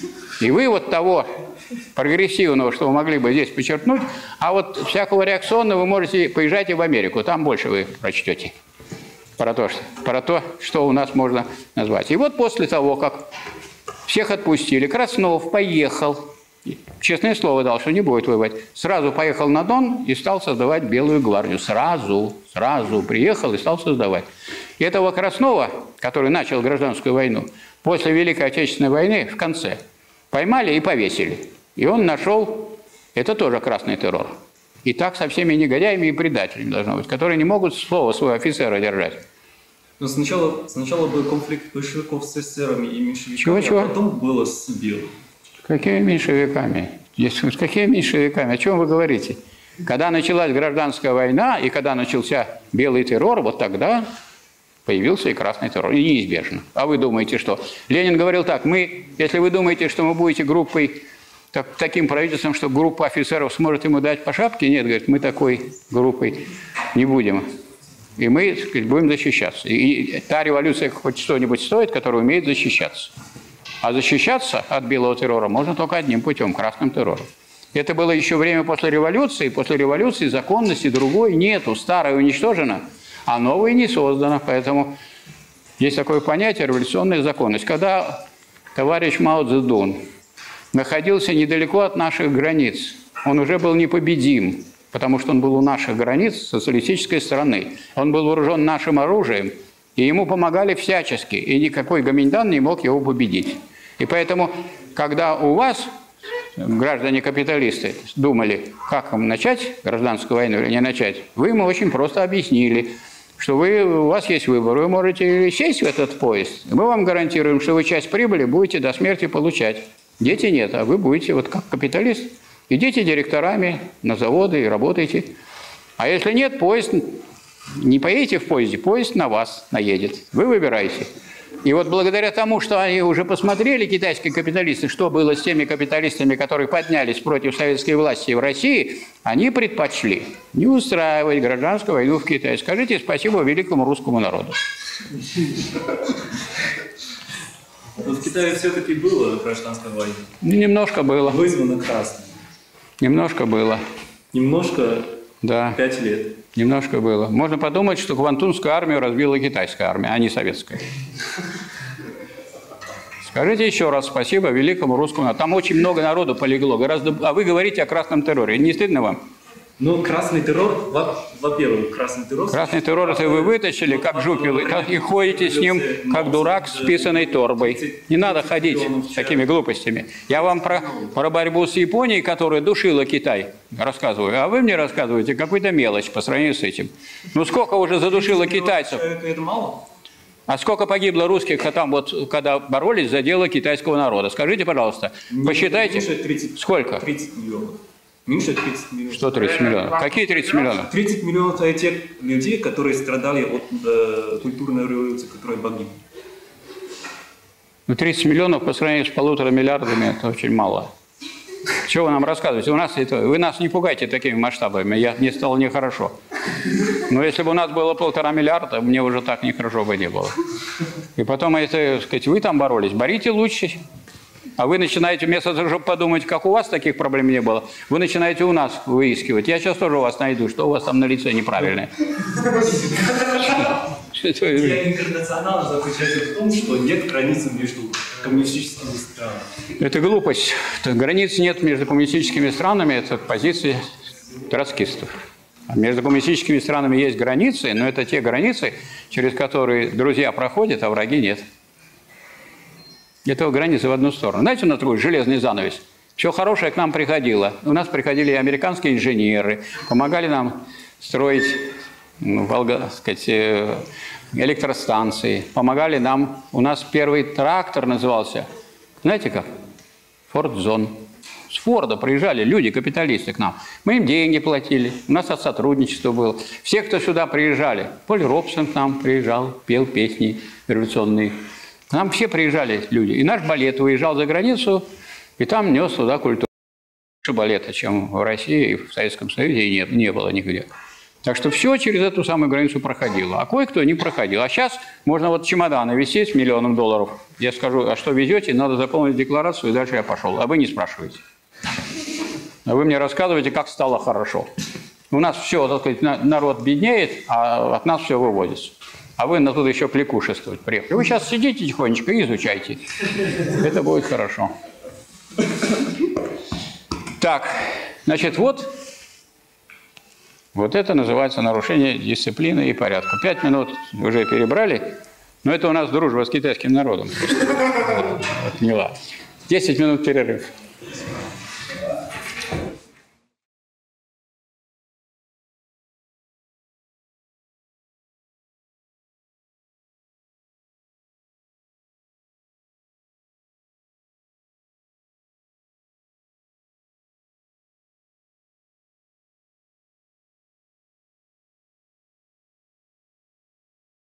И вы вот того прогрессивного, что вы могли бы здесь подчеркнуть, а вот всякого реакционного вы можете поезжать и в Америку, там больше вы прочтете про то, что, про то, что у нас можно назвать. И вот после того, как всех отпустили, Краснов поехал, честное слово дал, что не будет воевать, сразу поехал на Дон и стал создавать Белую гвардию. Сразу, сразу приехал и стал создавать. И этого Краснова, который начал гражданскую войну, после Великой Отечественной войны в конце поймали и повесили. И он нашел, это тоже красный террор. И так со всеми негодяями и предателями должно быть, которые не могут слово своего офицера держать. Но сначала, сначала был конфликт большевиков с эсерами и меньшевиками, Чего, чего? а потом было с белым. Какими меньшевиками? Какими меньшевиками? О чем вы говорите? Когда началась гражданская война и когда начался белый террор, вот тогда появился и красный террор. И неизбежно. А вы думаете, что? Ленин говорил так, мы, если вы думаете, что мы будете группой, так, таким правительством, что группа офицеров сможет ему дать по шапке, нет, говорит, мы такой группой не будем. И мы, так сказать, будем защищаться. И та революция хоть что-нибудь стоит, которая умеет защищаться. А защищаться от белого террора можно только одним путем – красным террором. Это было еще время после революции. После революции законности другой нету. Старая уничтожена, а новое не создано. Поэтому есть такое понятие революционная законность. Когда товарищ Мао Цзэдун находился недалеко от наших границ, он уже был непобедим, потому что он был у наших границ социалистической страны. Он был вооружен нашим оружием, и ему помогали всячески, и никакой гоминьдан не мог его победить. И поэтому, когда у вас, граждане-капиталисты, думали, как вам начать гражданскую войну или не начать, вы ему очень просто объяснили, что вы, у вас есть выбор, вы можете сесть в этот поезд, мы вам гарантируем, что вы часть прибыли будете до смерти получать. Дети нет, а вы будете, вот как капиталист, идите директорами на заводы и работайте. А если нет, поезд, не поедете в поезде, поезд на вас наедет. Вы выбираете. И вот благодаря тому, что они уже посмотрели, китайские капиталисты, что было с теми капиталистами, которые поднялись против советской власти в России, они предпочли не устраивать гражданскую войну в Китае. Скажите спасибо великому русскому народу. Но в Китае все-таки было гражданская война. Немножко было. Вызвано красным. Немножко было. Немножко, Да. пять лет. Немножко было. Можно подумать, что Квантунскую армию разбила китайская армия, а не советская. Скажите еще раз спасибо великому русскому народу. Там очень много народу полегло. Гораздо... А вы говорите о красном терроре. Не стыдно вам? Ну, красный террор, во- во-первых, красный террор... Красный террор это вы вытащили, как жупелы, и ходите с ним, как дурак с писаной торбой. Не надо ходить с такими глупостями. Я вам про, про борьбу с Японией, которая душила Китай, рассказываю. А вы мне рассказываете какую-то мелочь по сравнению с этим. Ну сколько уже задушило китайцев? Это мало? А сколько погибло русских, а там вот, когда боролись за дело китайского народа? Скажите, пожалуйста, посчитайте, Меньше тридцать, сколько? тридцать миллионов. Меньше тридцать миллионов. Что тридцать миллионов? Какие тридцать миллионов? тридцать миллионов это тех людей, которые страдали от э, культурной революции, которые погибли. Ну, тридцать миллионов по сравнению с полутора миллиардами – это очень мало. Чего вы нам рассказываете? У нас это, вы нас не пугайте такими масштабами, я, мне стало нехорошо. Но если бы у нас было полтора миллиарда, мне уже так нехорошо бы не было. И потом, это, так сказать, вы там боролись, борите лучше. А вы начинаете, вместо того, чтобы подумать, как у вас таких проблем не было, вы начинаете у нас выискивать. Я сейчас тоже у вас найду, что у вас там на лице неправильное. Идея интернационала заключается в том, что нет границы между коммунистическими странами. Это глупость. Границ нет между коммунистическими странами, это позиция троцкистов. А между коммунистическими странами есть границы, но это те границы, через которые друзья проходят, а враги нет. Это границы в одну сторону. Знаете, у нас такой железный занавес. Все хорошее к нам приходило. У нас приходили американские инженеры, помогали нам строить, ну, Волга, так сказать, электростанции, помогали нам. У нас первый трактор назывался, знаете как? Форд-Зон. С Форда приезжали люди, капиталисты к нам. Мы им деньги платили, у нас от сотрудничества было. Все, кто сюда приезжали, Поль Робсон к нам приезжал, пел песни революционные. К нам все приезжали люди. И наш балет выезжал за границу, и там нес туда культуру. Больше балета, чем в России и в Советском Союзе, и не, не было нигде. Так что все через эту самую границу проходило. А кое-кто не проходил. А сейчас можно вот чемоданы везти с миллионом долларов. Я скажу, а что везете? Надо заполнить декларацию, и дальше я пошел. А вы не спрашиваете. А вы мне рассказываете, как стало хорошо. У нас все, так сказать, народ беднеет, а от нас все выводится. А вы на тут еще кликушествовать приехали. Вы сейчас сидите тихонечко и изучайте. Это будет хорошо. Так, значит, вот, вот это называется нарушение дисциплины и порядка. Пять минут уже перебрали, но это у нас дружба с китайским народом. Отняла. Десять минут перерыв.